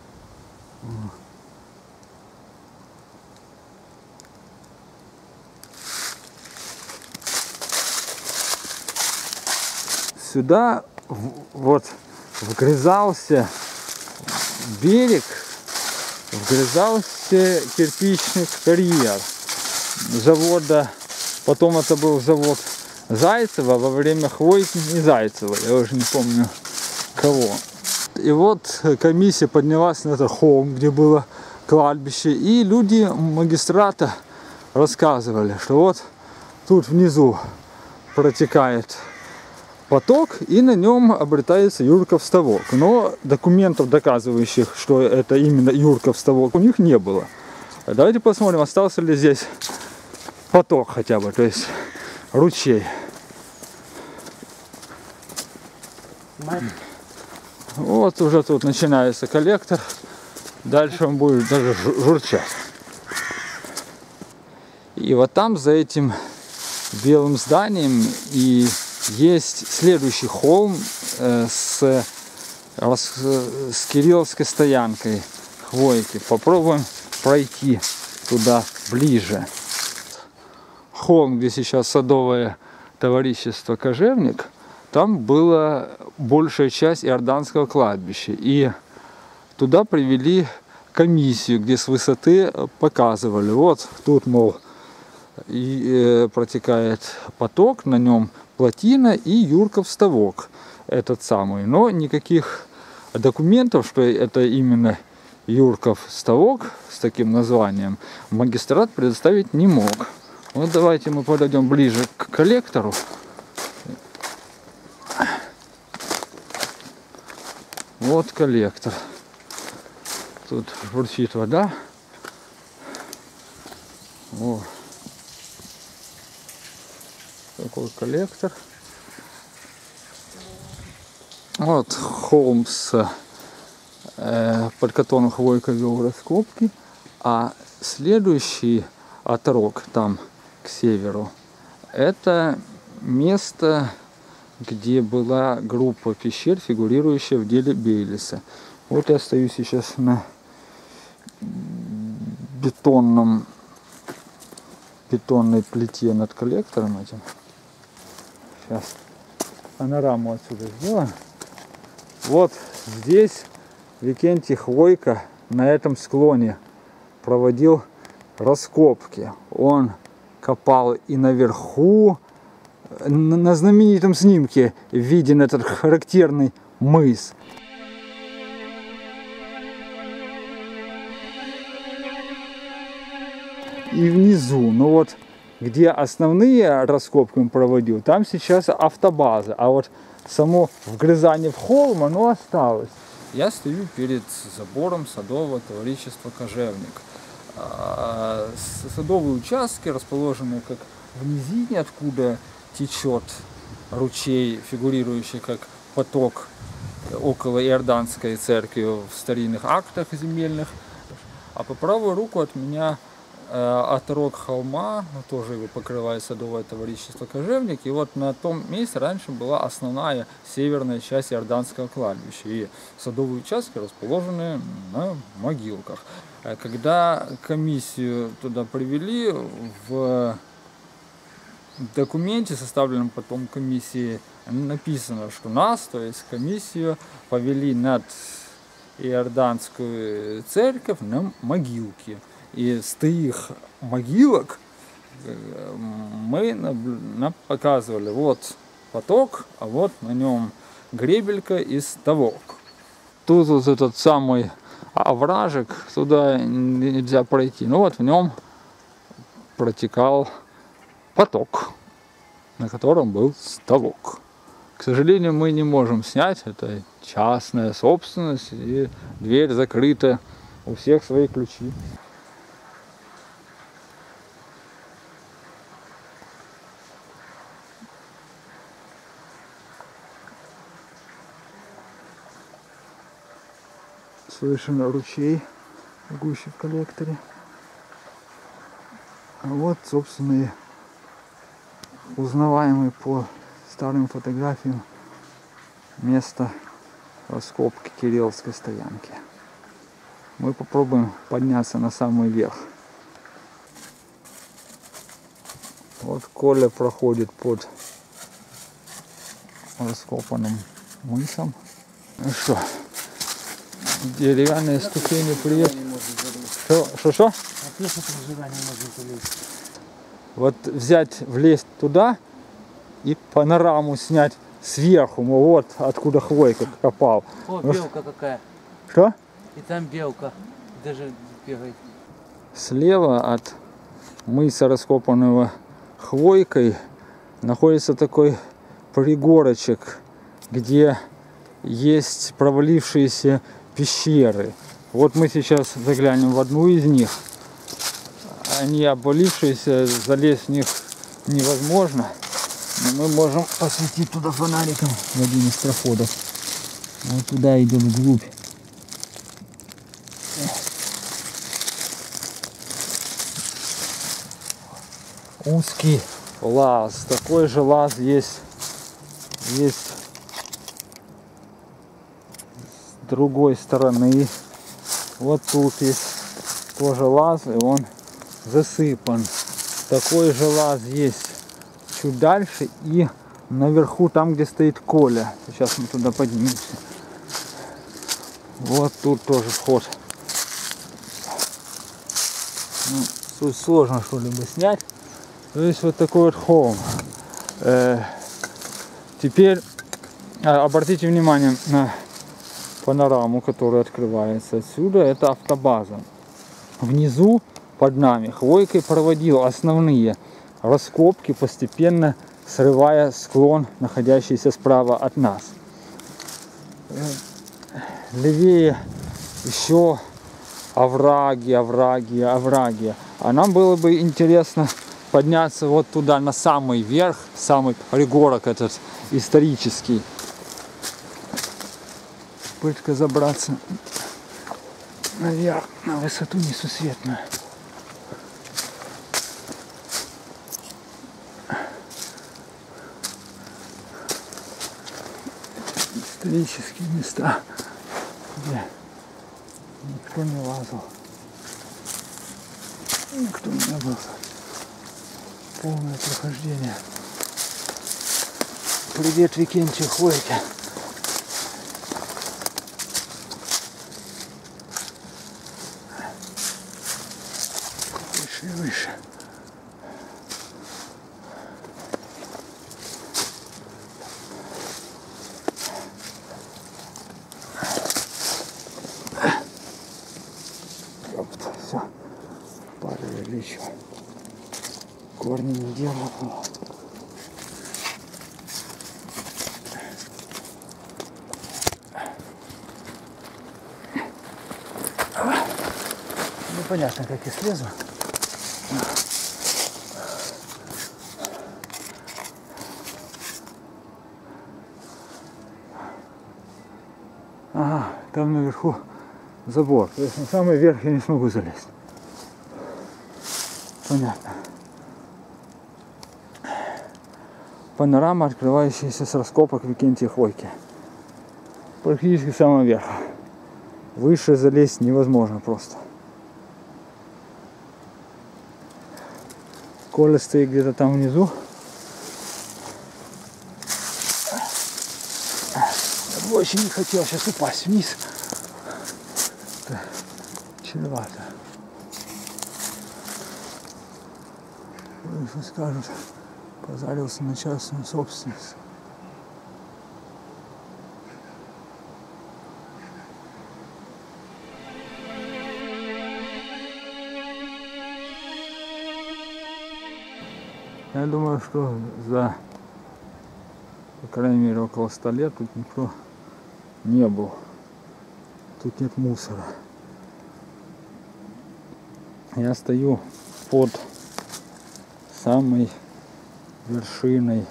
Сюда вот вгрызался берег, вгрызался кирпичный карьер завода Потом это был завод Зайцева, во время Хвойки не Зайцева, я уже не помню кого. И вот комиссия поднялась на этот холм, где было кладбище, и люди магистрата рассказывали, что вот тут внизу протекает поток, и на нем обретается Юрков ставок. Но документов, доказывающих, что это именно Юрков ставок, у них не было. Давайте посмотрим, остался ли здесь поток хотя бы, то есть ручей. Вот уже тут начинается коллектор. Дальше он будет даже журчать. И вот там за этим белым зданием и есть следующий холм э, с, с Кирилловской стоянкой Хвойки. Попробуем пройти туда ближе. Холм, где сейчас садовое товарищество Кожевник, там была большая часть иорданского кладбища. И туда привели комиссию, где с высоты показывали. Вот тут, мол, и, э, протекает поток, на нем плотина и Юрков ставок этот самый. Но никаких документов, что это именно Юрков ставок с таким названием, магистрат предоставить не мог. Вот давайте мы подойдем ближе к коллектору. Вот коллектор. Тут журчит вода. О. Такой коллектор. Вот холм с э, под которым Хвойка вел раскопки, а следующий отрог там к северу это место, где была группа пещер, фигурирующая в деле Бейлиса. Вот я стою сейчас на бетонном бетонной плите над коллектором этим. Сейчас панораму отсюда сделаем. Вот здесь Викентий Хвойка на этом склоне проводил раскопки. Он копал и наверху. На знаменитом снимке виден этот характерный мыс. И внизу, ну вот, где основные раскопки он проводил, там сейчас автобаза, а вот само вгрызание в холм, оно осталось. Я стою перед забором садового товарищества Кожевник. Садовые участки расположены как в низине, откуда течет ручей, фигурирующий как поток около Иорданской церкви в старинных актах земельных. А по правую руку от меня э, отрог холма, тоже его покрывает садовое товарищество Кожевник. И вот на том месте раньше была основная северная часть Иорданского кладбища. И садовые участки расположены на могилках. Когда комиссию туда привели, в документе, составленном потом комиссией, написано, что нас, то есть комиссию, повели над Иорданскую церковь на могилки. И с их могилок мы показывали, вот поток, а вот на нем гребелька и ставок. Тут вот этот самый овражек, туда нельзя пройти. Ну вот в нем протекал поток, на котором был ставок. К сожалению, мы не можем снять, это частная собственность, и дверь закрыта, у всех свои ключи. Слышен ручей, бегущий в коллекторе. А вот, собственно, и узнаваемый по старым фотографиям место раскопки Кирилловской стоянки. Мы попробуем подняться на самый верх. Вот Коля проходит под раскопанным мысом. Ну что, деревянные ступени, привет. Что, что? вот взять, влезть туда и панораму снять сверху, вот откуда хвойка копал. О, белка какая. Что? И там белка даже бегает. Слева от мыса, раскопанного хвойкой, находится такой пригорочек, где есть провалившиеся пещеры. Вот мы сейчас заглянем в одну из них. Они обвалившиеся, залезть в них невозможно. Но мы можем посветить туда фонариком в один из проходов. Вот туда идем вглубь. Узкий лаз. Такой же лаз есть, есть с другой стороны. Вот тут есть тоже лаз, и он засыпан. Такой же лаз есть чуть дальше и наверху, там, где стоит Коля. Сейчас мы туда поднимемся. Вот тут тоже вход. Ну, тут сложно что-либо снять. То есть вот такой вот холм. Э, теперь э, обратите внимание на панораму, которая открывается отсюда. Это автобаза. Внизу под нами хвойкой проводил основные раскопки, постепенно срывая склон, находящийся справа от нас. Левее еще овраги, овраги, овраги. А нам было бы интересно подняться вот туда, на самый верх, самый пригорок этот исторический. Попытка забраться наверх, на высоту несусветную. Исторические места, где никто не лазал, никто не был. Полное прохождение. Привет, Викентию Хвойке. Выше и выше. Все, падали еще. Корни не держат. Непонятно, как я слезу. Ага, там наверху забор. То есть на самый верх я не смогу залезть. Понятно. Панорама, открывающаяся с раскопок Викентия Хвойки. Практически с самого верха. Выше залезть невозможно просто. Коля стоит где-то там внизу. Я бы очень не хотел сейчас упасть вниз. Это чревато. Что скажут? Позарился на частную собственность. Я думаю, что за, по крайней мере, около ста лет тут никто не был. Тут нет мусора. Я стою под самой вершиной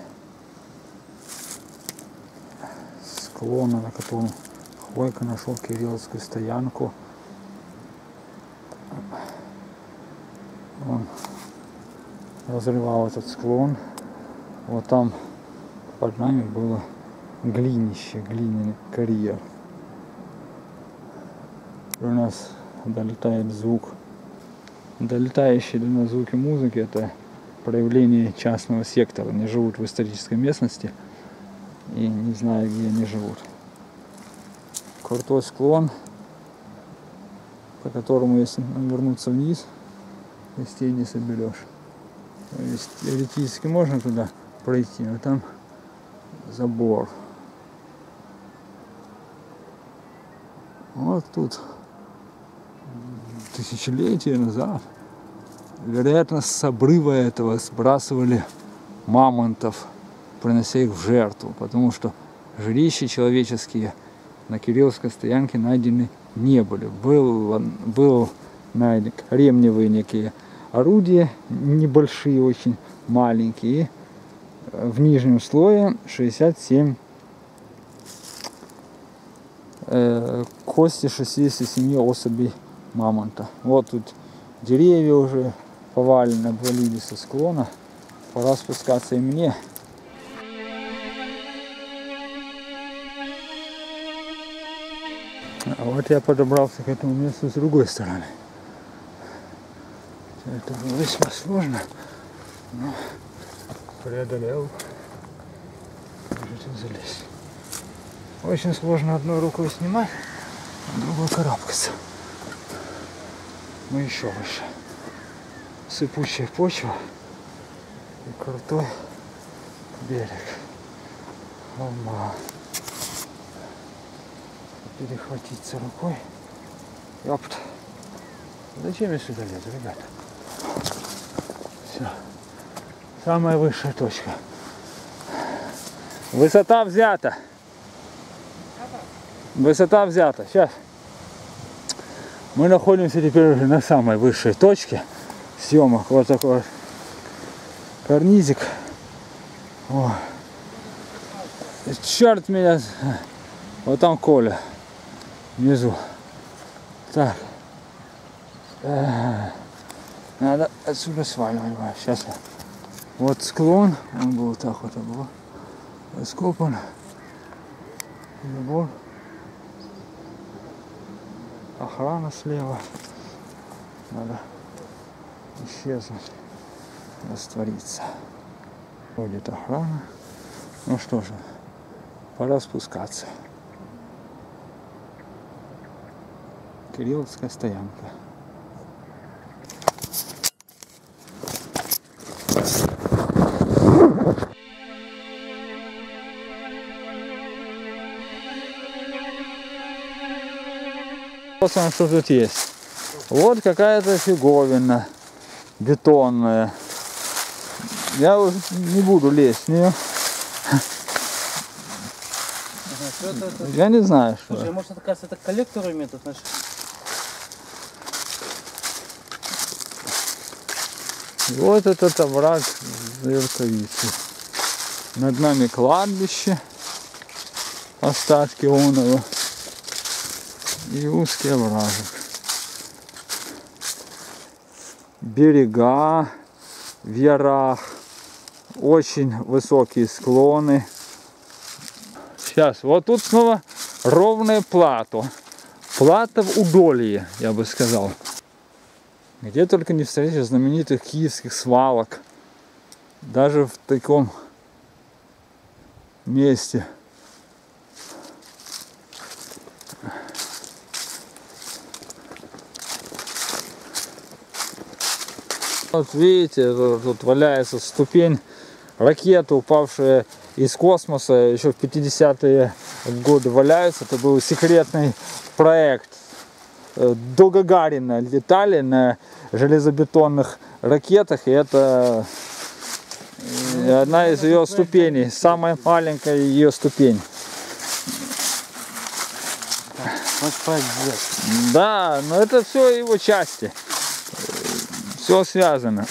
склона, на котором Хвойка нашел кирилловскую стоянку. Он разрывал этот склон. Вот там под нами было глинище, глиняный карьер. У нас долетает звук. Долетающие до нас звуки музыки — это проявление частного сектора. Они живут в исторической местности и не знаю, где они живут. Крутой склон, по которому, если вернуться вниз, костей не соберешь. То есть теоретически можно туда пройти, но там забор. Вот тут тысячелетия назад, вероятно, с обрыва этого сбрасывали мамонтов, принося их в жертву, потому что жилища человеческие на Кирилловской стоянке найдены не были. Был, был найден кремниевые некие орудия, небольшие, очень маленькие. В нижнем слое шестьдесят семь э, кости шестидесяти семи особей мамонта. Вот тут деревья уже повалены, обвалились со склона. Пора спускаться и мне. А вот я подобрался к этому месту с другой стороны. Это было весьма сложно, но преодолел. Можете залезть. Очень сложно одной рукой снимать, а другой карабкаться. Мы еще выше. Сыпучая почва и крутой берег. Холма. Перехватиться рукой. Ёпт. Зачем я сюда лезу, ребята? Все. Самая высшая точка. Высота взята. Высота взята. Сейчас. Мы находимся теперь уже на самой высшей точке съемок. Вот такой вот карнизик. О. Черт меня. Вот там Коля. Внизу. Так. Надо отсюда сваливать. Сейчас. Вот склон. Он был так вот был. Раскопан. Забор. Охрана слева. Надо исчезнуть. Раствориться. Ходит охрана. Ну что же. Пора спускаться. Кирилловская стоянка. Посмотрим, что тут есть. Вот какая-то фиговина бетонная. Я уже не буду лезть в нее. Я не знаю, что. Слушай, может, это, кажется, это коллекторами тут наши? Вот этот овраг Зверковицы. Над нами кладбище, остатки оного и узкий овражек. Берега в ярах, очень высокие склоны. Сейчас, вот тут снова ровное плато. Плато в Удолье, я бы сказал. Где только не встретишь знаменитых киевских свалок. Даже в таком месте. Вот видите, тут, тут валяется ступень ракеты, упавшая из космоса, еще в пятидесятые годы валяются. Это был секретный проект. До Гагарина летали на железобетонных ракетах, и это одна из ее ступеней, самая маленькая ее ступень. Да, но это все его части, все связано.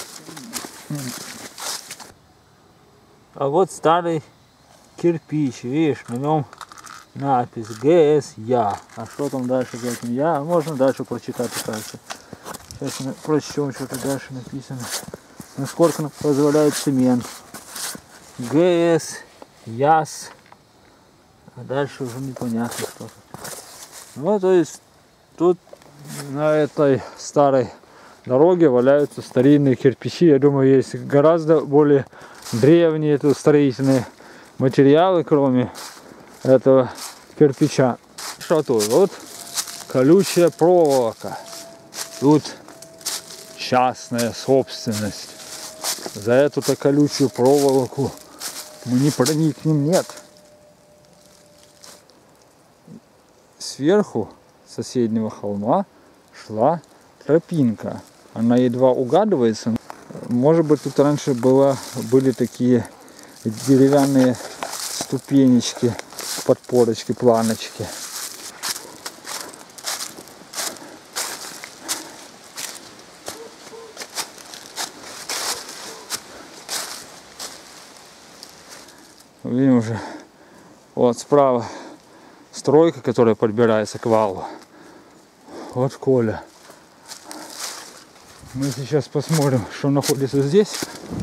А вот старый кирпич, видишь, на нем надпись ГС Я. А что там дальше за этим Я? Можно дальше прочитать, кажется. Сейчас мы прочтем, что-то дальше написано. Насколько нам позволяет цемент. ГС Яс. А дальше уже непонятно что-то. Ну, то есть, тут на этой старой дороге валяются старинные кирпичи. Я думаю, есть гораздо более древние тут строительные материалы, кроме этого кирпича. Что тут? Вот колючая проволока. Тут частная собственность. За эту-то колючую проволоку мы не проникнем, нет. Сверху соседнего холма шла тропинка. Она едва угадывается. Может быть, тут раньше было, были такие деревянные ступенечки, подпорочки, планочки. Видим уже, вот справа стройка, которая подбирается к валу. Вот Коля. Мы сейчас посмотрим, что находится здесь.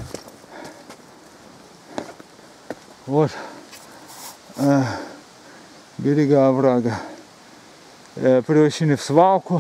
Вот э, берега оврага э, превращены в свалку.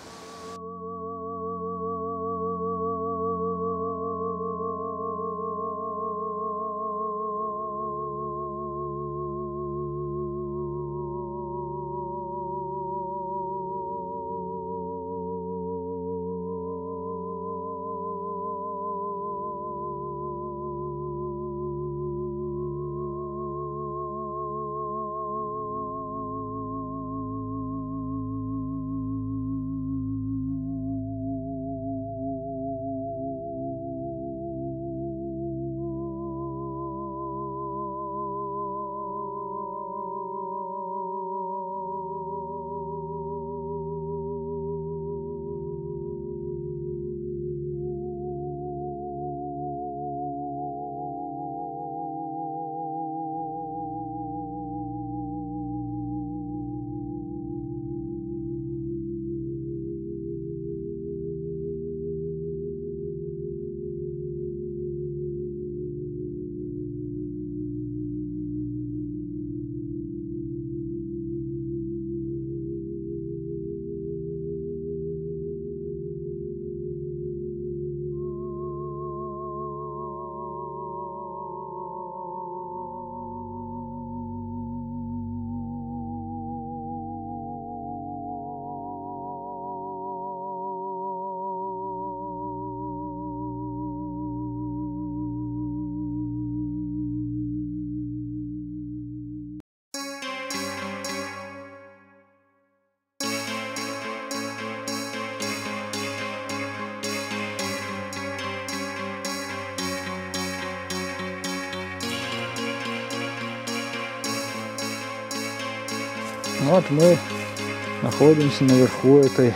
Вот мы находимся наверху этой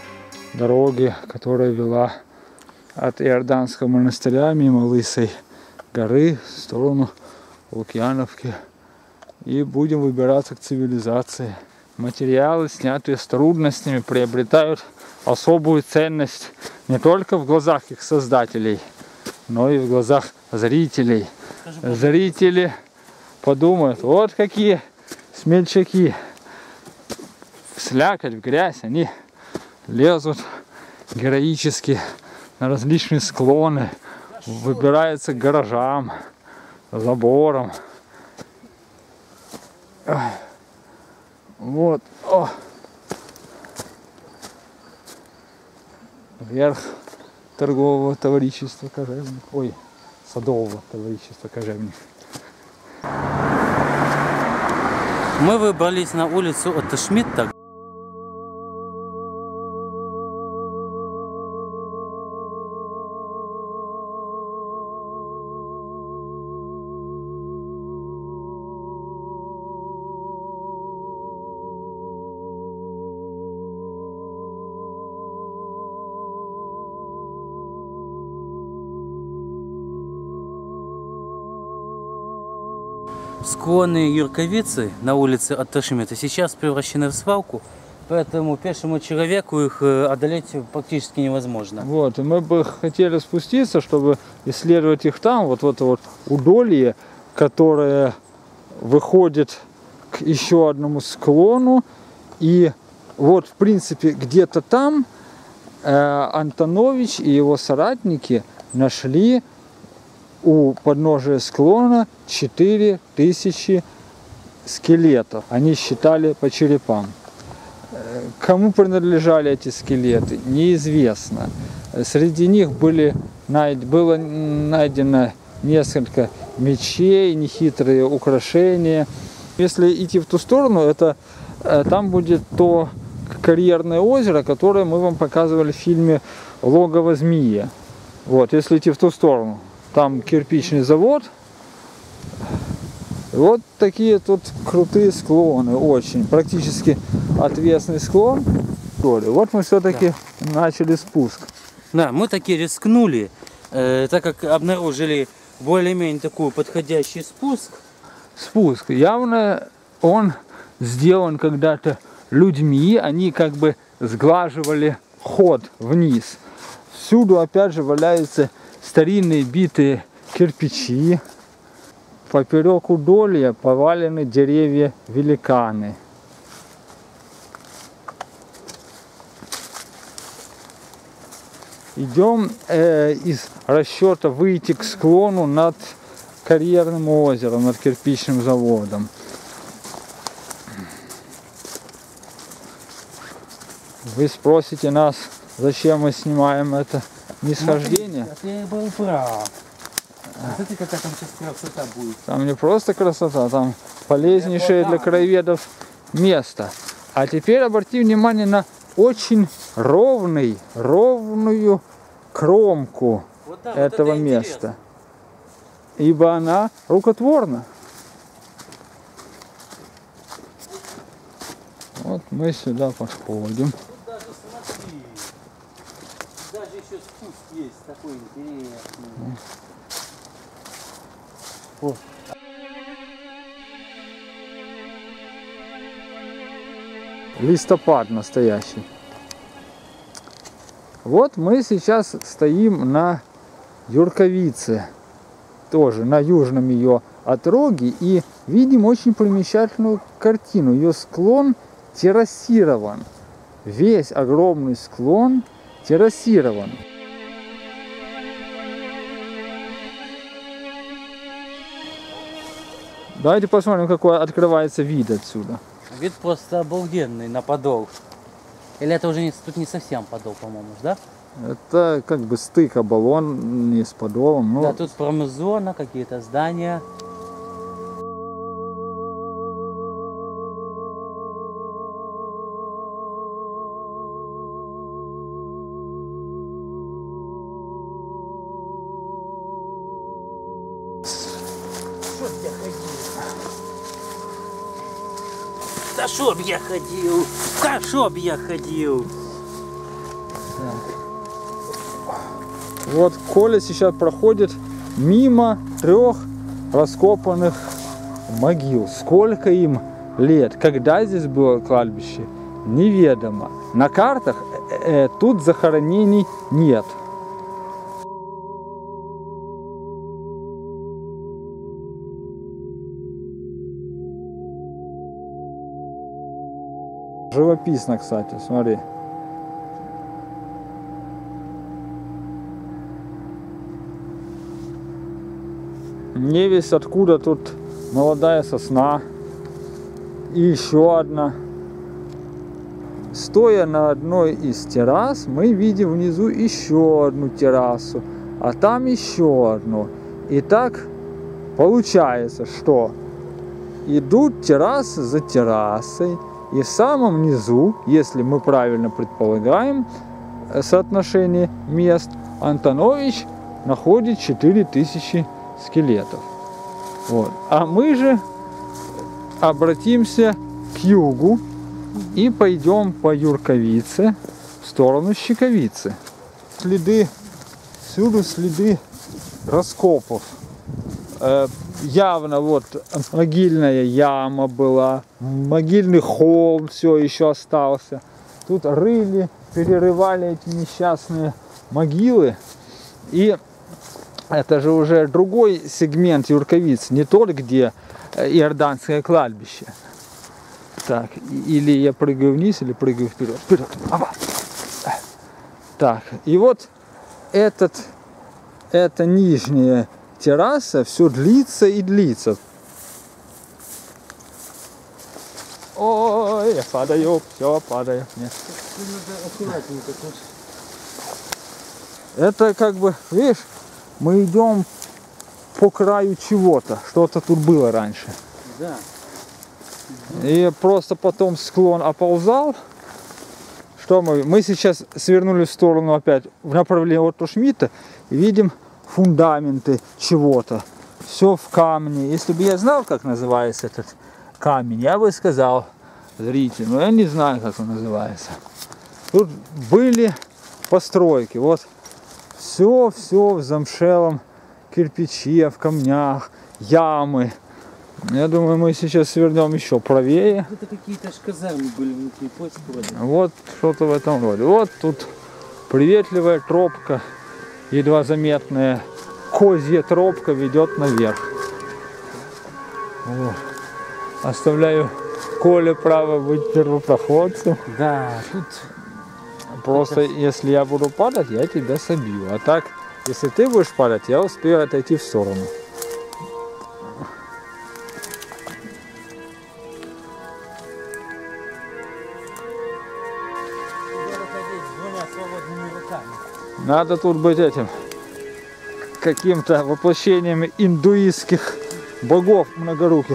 дороги, которая вела от Иорданского монастыря мимо Лысой горы в сторону Лукьяновки. И будем выбираться к цивилизации. Материалы, снятые с трудностями, приобретают особую ценность не только в глазах их создателей, но и в глазах зрителей. Зрители подумают, вот какие смельчаки. В слякоть, в грязь они лезут героически на различные склоны, выбираются к гаражам, заборам. Вот. О. Верх торгового товарищества Кожевник. Ой, садового товарищества Кожевник. Мы выбрались на улицу Отто Шмидта. Склоны Юрковицы на улице Отто Шмидта сейчас превращены в свалку, поэтому пешему человеку их одолеть практически невозможно. Вот, и мы бы хотели спуститься, чтобы исследовать их там, вот это вот удолье, которое выходит к еще одному склону. И вот, в принципе, где-то там э, Антонович и его соратники нашли у подножия склона четыре тысячи скелетов. Они считали по черепам. Кому принадлежали эти скелеты, неизвестно. Среди них были, было найдено несколько мечей, нехитрые украшения. Если идти в ту сторону, это, там будет то карьерное озеро, которое мы вам показывали в фильме «Логово змеи». Вот, если идти в ту сторону, там кирпичный завод. Вот такие тут крутые склоны, очень, практически отвесный склон. Вот мы все-таки да. начали спуск. Да, мы таки рискнули, э, так как обнаружили более-менее такой подходящий спуск. Спуск. Явно он сделан когда-то людьми, они как бы сглаживали ход вниз. Всюду опять же валяются старинные битые кирпичи. Поперек удолья повалены деревья-великаны. Идем э, из расчета выйти к склону над карьерным озером, над кирпичным заводом. Вы спросите нас, зачем мы снимаем это нисхождение? Ты был прав. Смотрите, какая там сейчас красота будет. Там не просто красота, там полезнейшее для краеведов место. А теперь обрати внимание на очень ровный, ровную кромку вот да, этого вот места. Интересно. Ибо она рукотворна. Вот мы сюда подходим. Тут даже смотри, даже еще спуск есть такой интересный. Вот. Листопад настоящий. Вот мы сейчас стоим на Юрковице, тоже на южном ее отроге, и видим очень примечательную картину. Ее склон террасирован. Весь огромный склон террасирован. Давайте посмотрим, какой открывается вид отсюда. Вид просто обалденный на Подол. Или это уже не, тут не совсем Подол, по-моему, да? Это как бы стык Оболонь, не с Подолом. Но... Да, тут промзона, какие-то здания. Да чтоб я ходил, да чтоб я ходил. Вот Коля сейчас проходит мимо трех раскопанных могил. Сколько им лет, когда здесь было кладбище, неведомо. На картах э, э, тут захоронений нет. Живописно, кстати, смотри. Не весь откуда тут молодая сосна. И еще одна. Стоя на одной из террас, мы видим внизу еще одну террасу. А там еще одну. И так получается, что идут террасы за террасой. И в самом низу, если мы правильно предполагаем соотношение мест, Антонович находит четыре тысячи скелетов. Вот. А мы же обратимся к югу и пойдем по Юрковице в сторону Щековицы. Следы, всюду следы раскопов. Э, явно вот могильная яма была, могильный холм все еще остался. Тут рыли, перерывали эти несчастные могилы. И это же уже другой сегмент Юрковиц, не тот, где Иорданское кладбище. Так, или я прыгаю вниз, или прыгаю вперед. Вперед. Опа. Так, и вот этот, эта нижняя терраса все длится и длится. Ой, я падаю, все, падаю. Нет. Это как бы, видишь, мы идем по краю чего-то. Что-то тут было раньше. Да. И просто потом склон оползал. Что мы? Мы сейчас свернули в сторону опять в направлении Отто Шмидта и видим фундаменты чего-то. Все в камне. Если бы я знал, как называется этот камень, я бы сказал зрителю, но я не знаю, как он называется. Тут были постройки. Вот все-все в замшелом кирпиче, в камнях, ямы. Я думаю, мы сейчас свернем еще правее. Это какие-то аж казармы были внутри, почты вроде. Вот что-то в этом роде. Вот тут приветливая тропка, едва заметная козья тропка ведет наверх. Вот. Оставляю Коле право быть первопроходцем. Да, тут... Просто если я буду падать, я тебя собью. А так, если ты будешь падать, я успею отойти в сторону. Надо тут быть этим, каким-то воплощением индуистских богов многоруких.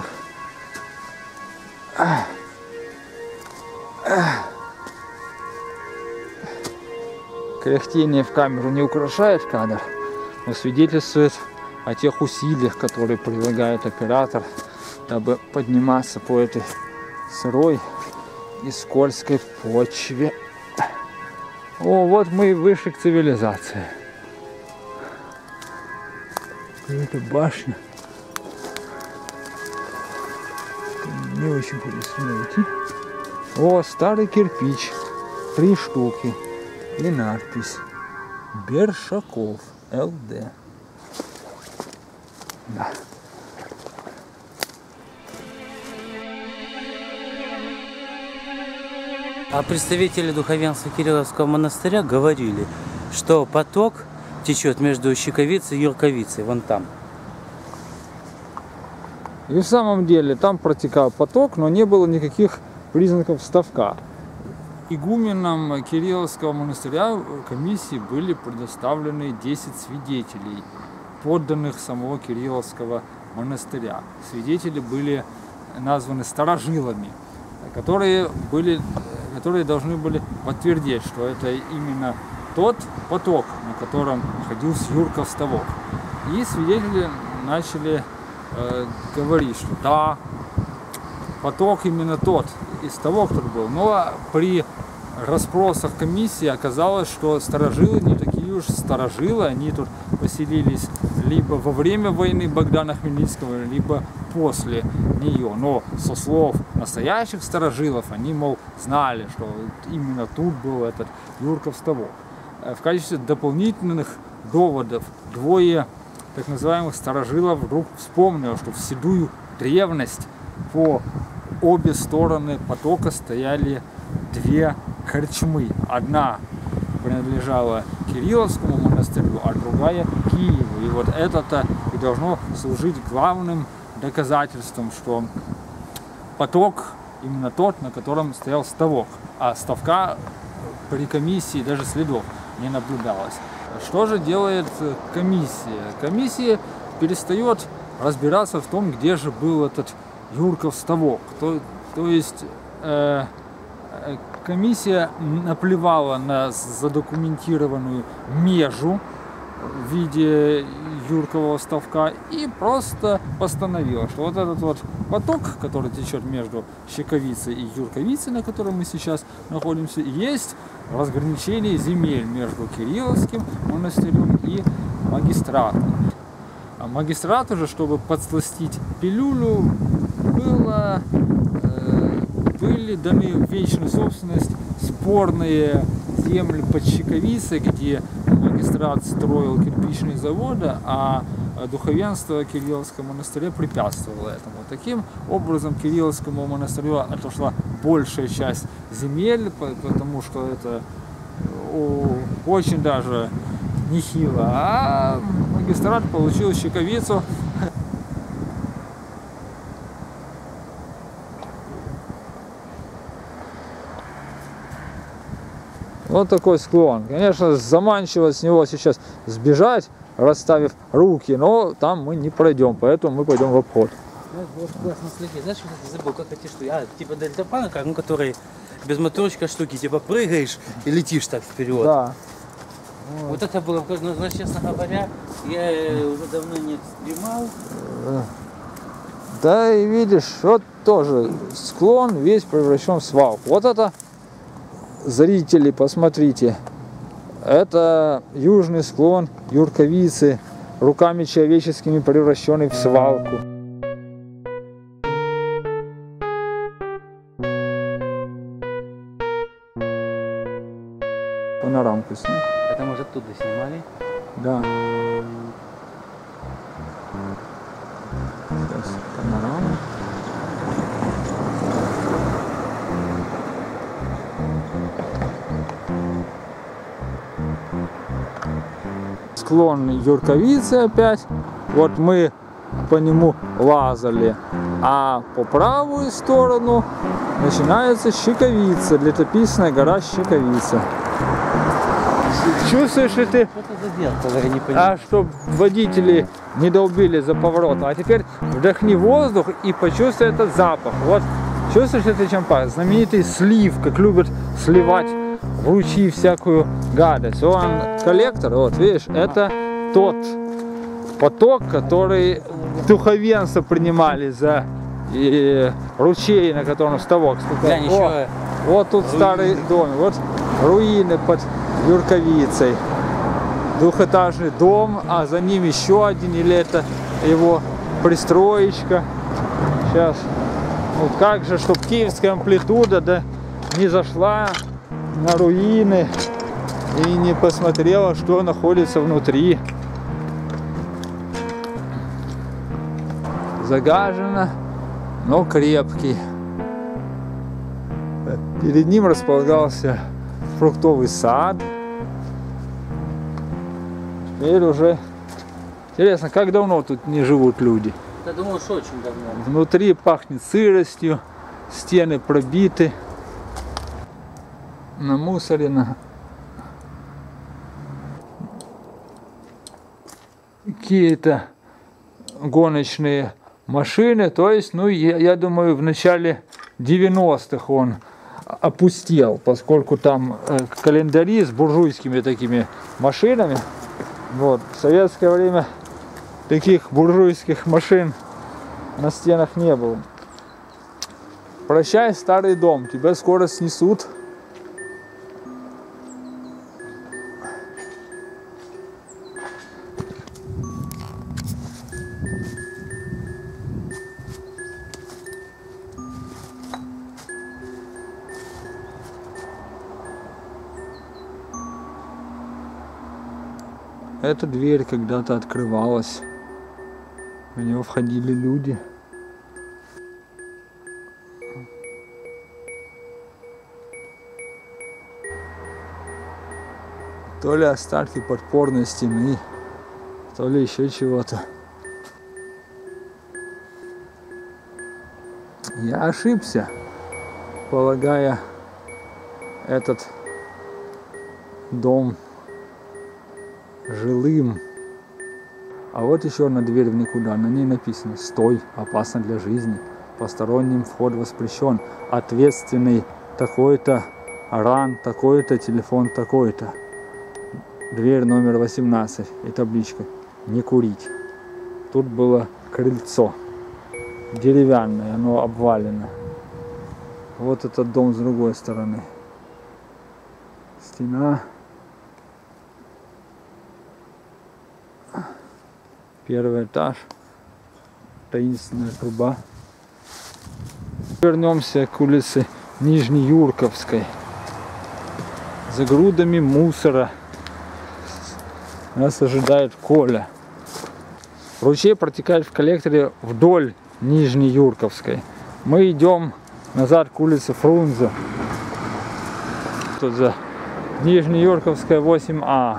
Кряхтение в камеру не украшает кадр, но свидетельствует о тех усилиях, которые прилагает оператор, дабы подниматься по этой сырой и скользкой почве. О, вот мы и вышли к цивилизации. Какая-то башня. Не очень хочется найти. О, старый кирпич. Три штуки. И надпись. Бершаков. эл дэ. Да. А представители духовенства Кирилловского монастыря говорили, что поток течет между Щековицей и Юрковицей, вон там. И в самом деле там протекал поток, но не было никаких признаков ставка. Игуменам Кирилловского монастыря комиссии были предоставлены десять свидетелей, подданных самого Кирилловского монастыря. Свидетели были названы старожилами, которые, были, которые должны были подтвердить, что это именно тот поток, на котором находился Юрков ставок. И свидетели начали э, говорить, что да, поток именно тот, и ставок тут был. Но при расспросах комиссии оказалось, что старожилы не такие уж старожилы, они тут поселились либо во время войны Богдана Хмельницкого, либо после нее. Но со слов настоящих старожилов, они, мол, знали, что именно тут был этот Юрков ставок. В качестве дополнительных доводов двое так называемых старожилов вдруг вспомнили, что в седую древность по обе стороны потока стояли две корчмы. Одна принадлежала Кирилловскому монастырю, а другая Киеву. И вот это-то и должно служить главным доказательством, что поток именно тот, на котором стоял ставок. А ставка при комиссии даже следов не наблюдалось. Что же делает комиссия? Комиссия перестает разбираться в том, где же был этот Юрков ставок. То, то есть э, комиссия наплевала на задокументированную межу в виде Юркового ставка и просто постановила, что вот этот вот поток, который течет между Щековицей и Юрковицей, на котором мы сейчас находимся, есть разграничение земель между Кирилловским монастырем и магистратом. А магистрату же, чтобы подсластить пилюлю, было, э, были даны в вечную собственность спорные земли под Щековицей, где магистрат строил кирпичные заводы, а духовенство Кирилловского монастыря препятствовало этому. Таким образом, Кирилловскому монастырю отошла большая часть земель, потому что это очень даже нехило, а магистрат получил Щековицу. Вот такой склон. Конечно, заманчиво с него сейчас сбежать, расставив руки, но там мы не пройдем, поэтому мы пойдем в обход. Вот классно следи. Знаешь, что ты забыл, как эти штуки? А, типа дельтаплан, как, ну, который без моторчика штуки, типа прыгаешь и летишь так вперед. Да. Вот, вот это было, ну, знаешь, честно говоря, я уже давно не экстремал. Да, и видишь, вот тоже склон весь превращен в свалку. Вот это, зрители, посмотрите, это южный склон Юрковицы, руками человеческими превращенный в свалку. Панорамку снимем. Это мы же оттуда снимали? Да. Сейчас панорама. Склон Юрковицы опять. Вот мы по нему лазали. А по правую сторону начинается Щековица, летописная гора Щековица. Чувствуешь ли ты? Что это за зеркало, я не понимаю. А чтобы водители не долбили за поворотом. А теперь вдохни воздух и почувствуй этот запах. Вот чувствуешь ли ты, чем пахнет? Знаменитый слив, как любят сливать в ручьи всякую гадость. Он коллектор, вот видишь, это тот поток, который духовенство принимали за и ручей, на котором ставок. Глянь, еще вот тут руины. Старый дом, вот руины под Юрковицей. Двухэтажный дом, а за ним еще один, или это его пристроечка. Сейчас, вот как же, чтобы киевская амплитуда да не зашла на руины и не посмотрела, что находится внутри. Загажено, но крепкий. Перед ним располагался фруктовый сад. Теперь уже интересно, как давно тут не живут люди. Я думаю, что очень давно. Внутри пахнет сыростью, стены пробиты, намусорено. Какие-то гоночные машины, то есть, ну, я, я думаю, в начале девяностых он опустел, поскольку там э, календари с буржуйскими такими машинами. Вот. В советское время таких буржуйских машин на стенах не было. Прощай, старый дом, тебя скоро снесут. Эта дверь когда-то открывалась, в нее входили люди. То ли остатки подпорной стены, то ли еще чего-то. Я ошибся, полагая этот дом жилым. А вот еще одна дверь в никуда. На ней написано: «Стой, опасно для жизни. Посторонним вход воспрещен. Ответственный такой-то, ран такой-то, телефон такой-то». Дверь номер восемнадцать и табличка «Не курить». Тут было крыльцо. Деревянное, оно обвалено. Вот этот дом с другой стороны. Стена. Первый этаж, таинственная труба. Вернемся к улице Нижнеюрковской. За грудами мусора нас ожидает Коля. Ручей протекает в коллекторе вдоль Нижнеюрковской. Мы идем назад к улице Фрунзе. Тут за Нижнеюрковская восемь А.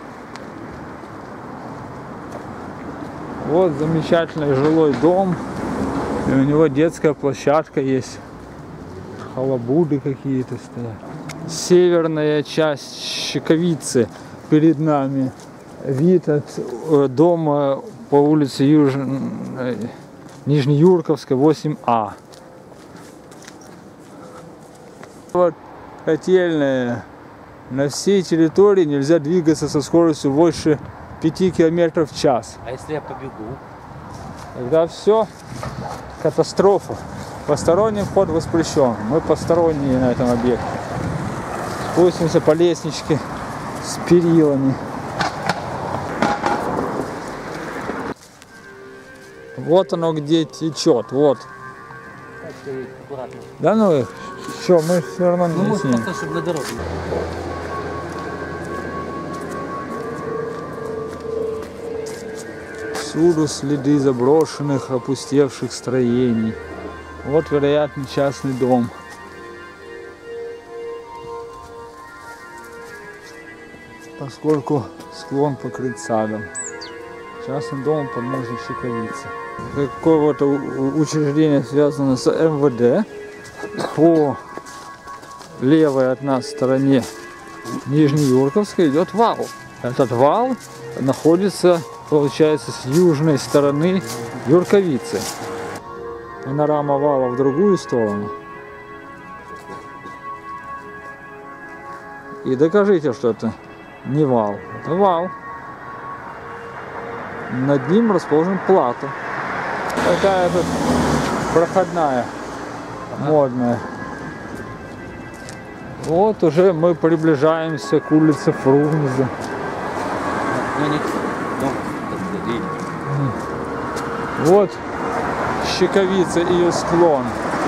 Вот замечательный жилой дом, и у него детская площадка есть, халабуды какие-то стоят. северная часть Щековицы перед нами. Вид от э, дома по улице Юж... э, Нижнеюрковская, восемь А. Вот котельная. На всей территории нельзя двигаться со скоростью больше пяти километров в час. А если я побегу? Тогда все, катастрофа. Посторонний вход воспрещен. Мы посторонние на этом объекте. Спустимся по лестничке с перилами. Вот оно где течет, вот. Да ну их, что, мы все равно не Ну, снимем. может, чтобы на дороге. Всюду следы заброшенных, опустевших строений. Вот, вероятно, частный дом. Поскольку склон покрыт садом. Частный дом подножия Щековицы. Какое-то учреждение связано с эм вэ дэ. По левой от нас стороне Нижнеюрковской идет вал. Этот вал находится, получается, с южной стороны Юрковицы. Панорама вала в другую сторону. И докажите, что это не вал. Это вал. Над ним расположен плато. Такая тут проходная, ага. Модная. Вот уже мы приближаемся к улице Фрунзе. Вот Щековица и ее склон.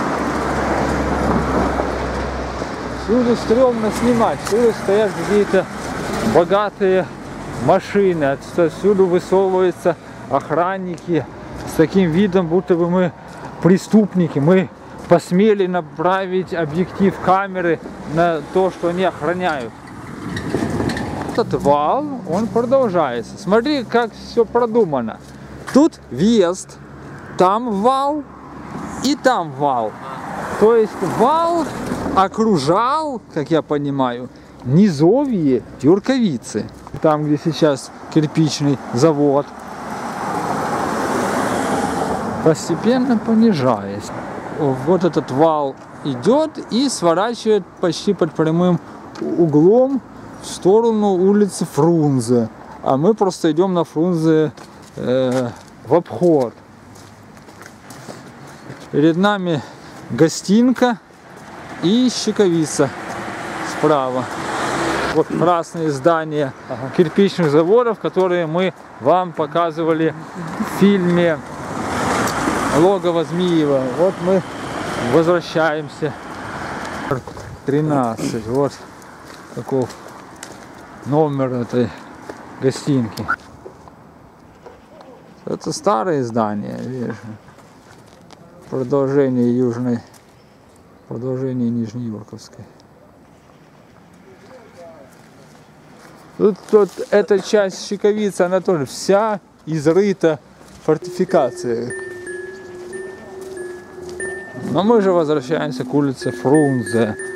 Всюду стрёмно снимать, всюду стоят какие-то богатые машины, отсюда высовываются охранники с таким видом, будто бы мы преступники. Мы посмели направить объектив камеры на то, что они охраняют. Этот вал, он продолжается. Смотри, как все продумано. Тут въезд, там вал и там вал. То есть вал окружал, как я понимаю, низовье Юрковицы. Там, где сейчас кирпичный завод. Постепенно понижаясь. Вот этот вал идет и сворачивает почти под прямым углом в сторону улицы Фрунзе. А мы просто идем на Фрунзе э, в обход. Перед нами гостинка и Щековица справа. Вот красные здания ага. кирпичных заводов, которые мы вам показывали в фильме «Логово Змеева». Вот мы возвращаемся. тринадцать. Вот таков номер этой гостинки. Это старые здания, видишь. Продолжение южной, продолжение Нижнеюрковской. Тут, тут эта часть Щековицы, она тоже вся изрыта фортификацией. Но мы же возвращаемся к улице Фрунзе.